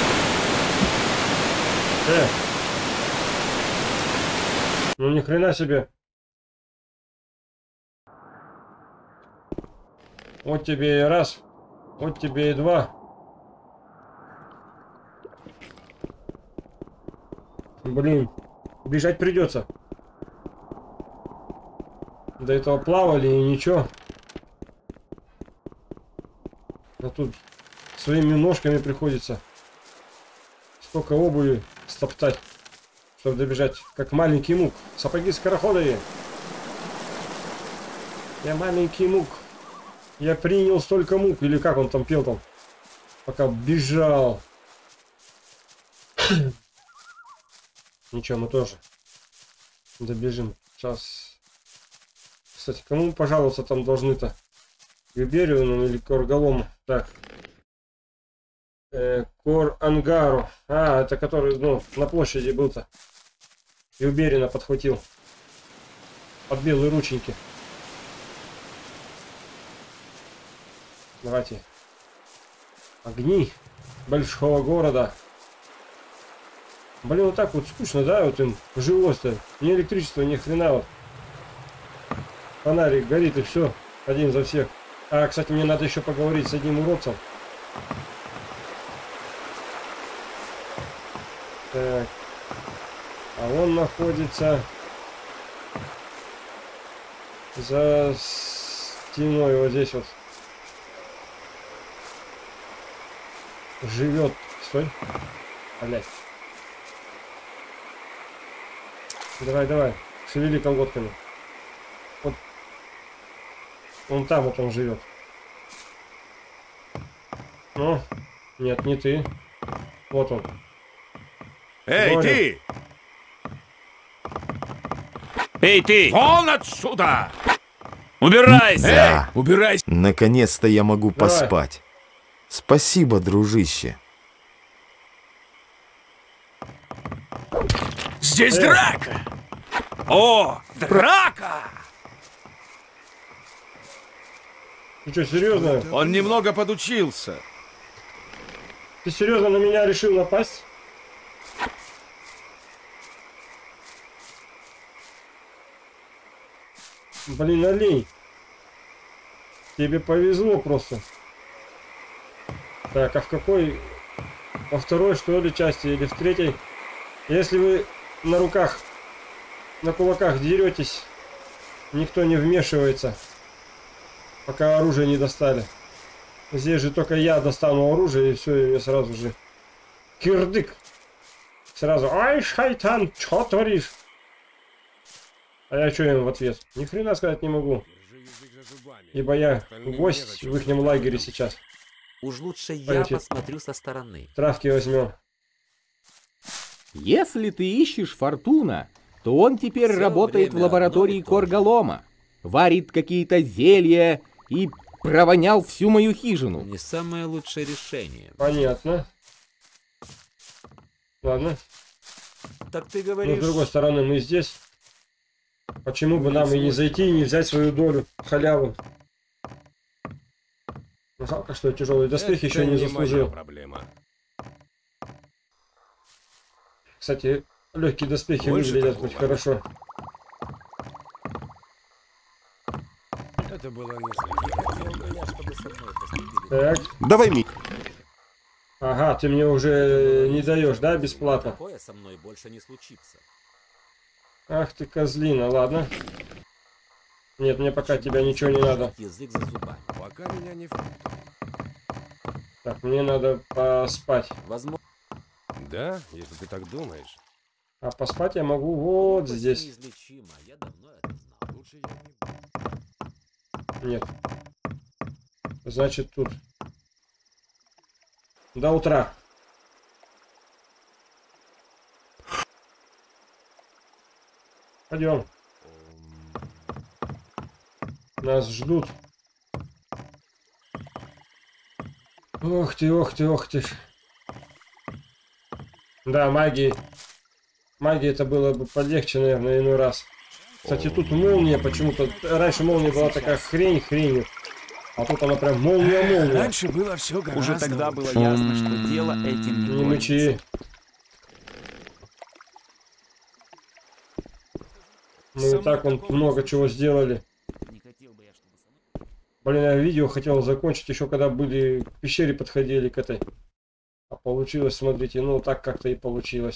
Ну ни хрена себе! Вот тебе и раз, вот тебе и два. Блин, бежать придется. До этого плавали и ничего. А тут своими ножками приходится столько обуви стоптать, чтобы добежать, как маленький мук. Сапоги скороходы. Я маленький мук. Я принял столько мук. Или как он там пел там, пока бежал. Ничего, мы тоже добежим. Сейчас. Кстати, кому пожаловаться там должны-то? Губериону или Корголому? Так. Кор-Ангару. А, это который, ну, на площади был-то. Юберина подхватил. Под белые рученьки. Давайте. Огни большого города. Блин, вот так вот скучно, да, вот им жилось-то. Ни электричества, ни хрена вот. Фонарик горит и все. Один за всех. А, кстати, мне надо еще поговорить с одним уродцем. Так. А он находится за стеной вот здесь вот. Живет. Стой. Блять. Давай, давай. Шевели колготками. Вот. Он там вот он живет. Ну, нет, не ты. Вот он. Эй, Говорю. ты! Эй, ты! Вон отсюда! Убирайся! Убирайся! Наконец-то я могу Давай. поспать. Спасибо, дружище. Здесь драка! О, драка! Ты что, серьезно? Он немного подучился. Ты серьезно на меня решил напасть? Блин, олень. Тебе повезло просто. Так, а в какой? Во второй, что ли, части или в третьей? Если вы на руках, на кулаках деретесь, никто не вмешивается, пока оружие не достали. Здесь же только я достану оружие, и все, и мне сразу же кирдык. Сразу, ай, шайтан, что творишь? А я что им в ответ? Ни хрена сказать не могу. Ибо я гость в ихнем лагере сейчас. Уж лучше я Пойдите. посмотрю со стороны. Травки возьмем. Если ты ищешь Фортуна, то он теперь Всё работает в время лаборатории одно и то же. Корголома. Варит какие-то зелья и провонял всю мою хижину. Не самое лучшее решение. Понятно. Ладно. Так ты Но с говоришь... другой стороны, мы здесь. Почему бы нам и не зайти, и не взять свою долю халявы? Жалко, что я тяжелый доспех еще не заслужил. Проблема. Кстати, легкие доспехи Больше выглядят такого. хоть хорошо. Это было не Так. Давай, Мик. Ага, ты мне уже не даешь, да, бесплатно? Такое со мной больше не случится. Ах ты козлина, ладно. Нет, мне пока тебя ничего не надо. Язык за зубами. Пока меня не... Так, мне надо поспать. Возможно... Да, если ты так думаешь. А поспать я могу вот здесь. Неизлечимо, я давно это знал. Лучше я не... Нет. Значит, тут. До утра. Пойдем. Нас ждут. Ох ты, ох ты, ох ты ж. Да, магии. Магия это было бы полегче, наверное, иной раз. Кстати, тут молния почему-то. Раньше молния была такая хренью. А тут она прям молния. Раньше было все гораздо Уже тогда было лучше. ясно, что дело этим не Не мычи. кончится. Мы и так вон много чего сделали. Не хотел бы я, чтобы со мной... Блин, я видео хотел закончить еще когда были к пещере подходили к этой. А получилось, смотрите, ну так как-то и получилось.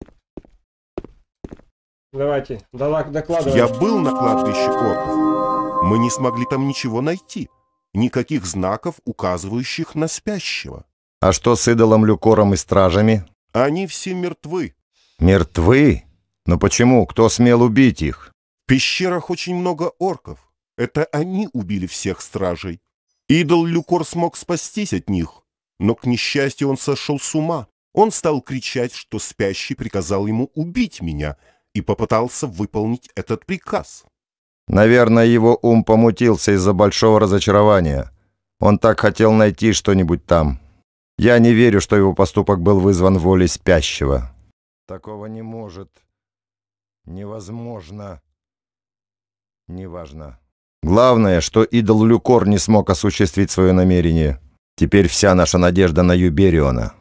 Давайте, докладывай. Я был на кладбище орков. Мы не смогли там ничего найти. Никаких знаков, указывающих на спящего. А что с идолом Люкором и стражами? Они все мертвы. Мертвы? Но почему? Кто смел убить их? В пещерах очень много орков. Это они убили всех стражей. Идол Люкор смог спастись от них, но, к несчастью, он сошел с ума. Он стал кричать, что спящий приказал ему убить меня, и попытался выполнить этот приказ. Наверное, его ум помутился из-за большого разочарования. Он так хотел найти что-нибудь там. Я не верю, что его поступок был вызван волей спящего. Такого не может. Невозможно. Неважно. Главное, что идол Люкор не смог осуществить свое намерение. Теперь вся наша надежда на Юбериона.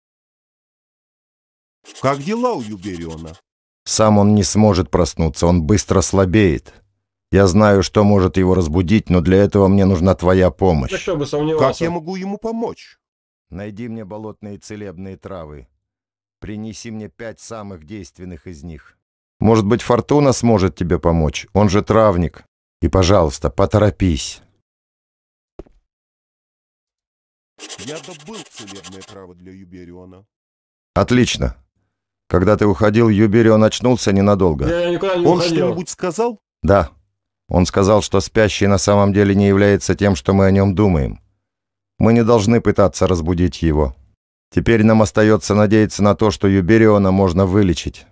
Как дела у Юбериона? Сам он не сможет проснуться, он быстро слабеет. Я знаю, что может его разбудить, но для этого мне нужна твоя помощь. Да кто бы сомневался. Как я могу ему помочь? Найди мне болотные целебные травы. Принеси мне 5 самых действенных из них. Может быть, Фортуна сможет тебе помочь? Он же травник. И, пожалуйста, поторопись. Я добыл целебные травы для Юбериона. Отлично. Когда ты уходил, Юберион очнулся ненадолго. Я никуда не Он уходил. что-нибудь сказал? Да. Он сказал, что спящий на самом деле не является тем, что мы о нем думаем. Мы не должны пытаться разбудить его. Теперь нам остается надеяться на то, что Юбериона можно вылечить.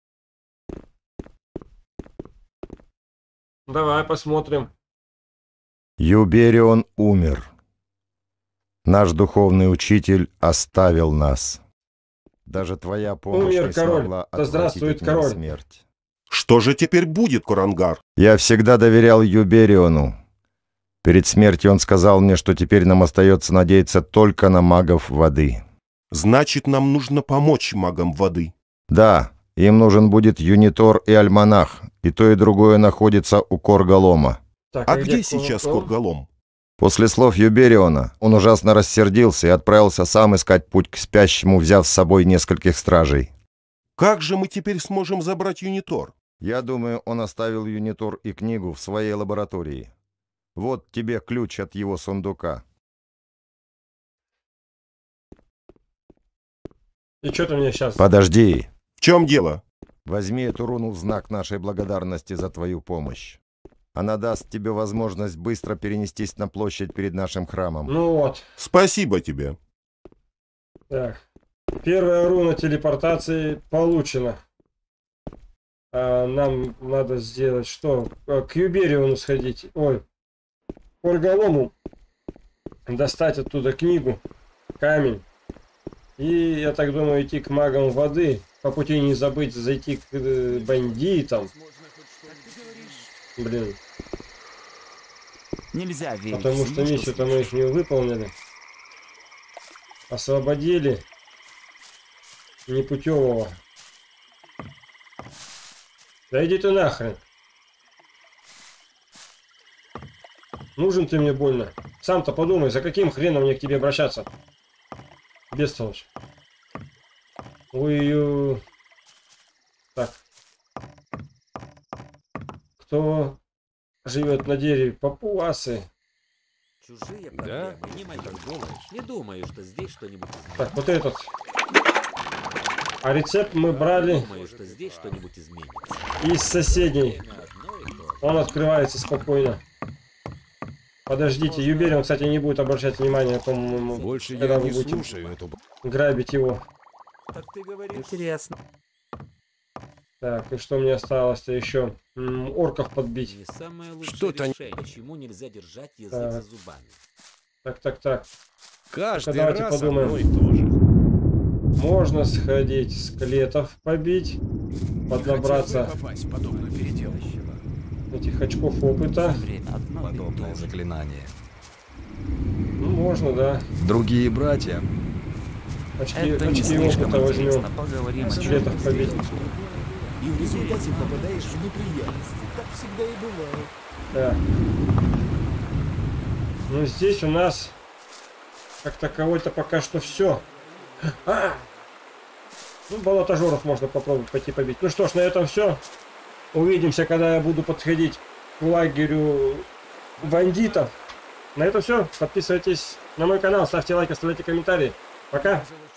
Давай посмотрим. Юберион умер. Наш духовный учитель оставил нас. Даже твоя помощь Умер не король. смогла Да здравствует отвратить от него король. смерть. Что же теперь будет, Корангар? Я всегда доверял Юбериону. Перед смертью он сказал мне, что теперь нам остается надеяться только на магов воды. Значит, нам нужно помочь магам воды. Да, им нужен будет Юнитор и Альманах, и то и другое находится у Корголома. Так, А где сейчас Корголом? Корголом? После слов Юбериона он ужасно рассердился и отправился сам искать путь к спящему, взяв с собой нескольких стражей. Как же мы теперь сможем забрать Юнитор? Я думаю, он оставил Юнитор и книгу в своей лаборатории. Вот тебе ключ от его сундука. И что ты мне сейчас? Подожди. В чем дело? Возьми эту руну в знак нашей благодарности за твою помощь. Она даст тебе возможность быстро перенестись на площадь перед нашим храмом. Ну вот. Спасибо тебе. Так. Первая руна телепортации получена. А нам надо сделать что? К Юбериону сходить. Ой. К Корголому. Достать оттуда книгу. Камень. И, я так думаю, идти к магам воды. По пути не забыть зайти к бандитам. Блин. Нельзя верить. Потому что всему, миссию-то мы их не выполнили. Освободили непутевого. Да иди ты нахрен. Нужен ты мне больно. Сам-то подумай, за каким хреном мне к тебе обращаться? Бестолочь. Ой, так. Кто живет на дереве? Папуасы. Чужие Да? проблемы, не мои. Не думаю, что здесь что-нибудь изменится. Так, вот этот. А рецепт мы брали Думаю, что здесь что-нибудь изменится. из соседней. Он открывается спокойно. Подождите, Юберион, кстати, не будет обращать внимания, по-моему, Больше когда я вы не будете слушаю эту... грабить его. Так ты говоришь. Интересно. Так, и что мне осталось-то еще? Орков подбить. Не самое лучшее Что-то не- решение. Почему нельзя держать язык Так. за зубами? Так. Каждый давайте раз подумаем. одно и то же. Можно сходить, скелетов побить, поднабраться Хотел бы попасть в подобную переделку. этих очков опыта. Время одно и то Подобное же. заклинание. Ну, можно, да. Другие братья. Это не очки слишком опыта интересно. возьмем. Поговорим о Скелетов чем-нибудь побить. другом. И в результате попадаешь в неприятности. Так всегда и бывает. Так. Ну, здесь у нас как таковой-то пока что все. Ну, болотожоров можно попробовать пойти побить. Ну что ж, на этом все. Увидимся, когда я буду подходить к лагерю бандитов. На этом все. Подписывайтесь на мой канал, ставьте лайк, оставляйте комментарии. Пока.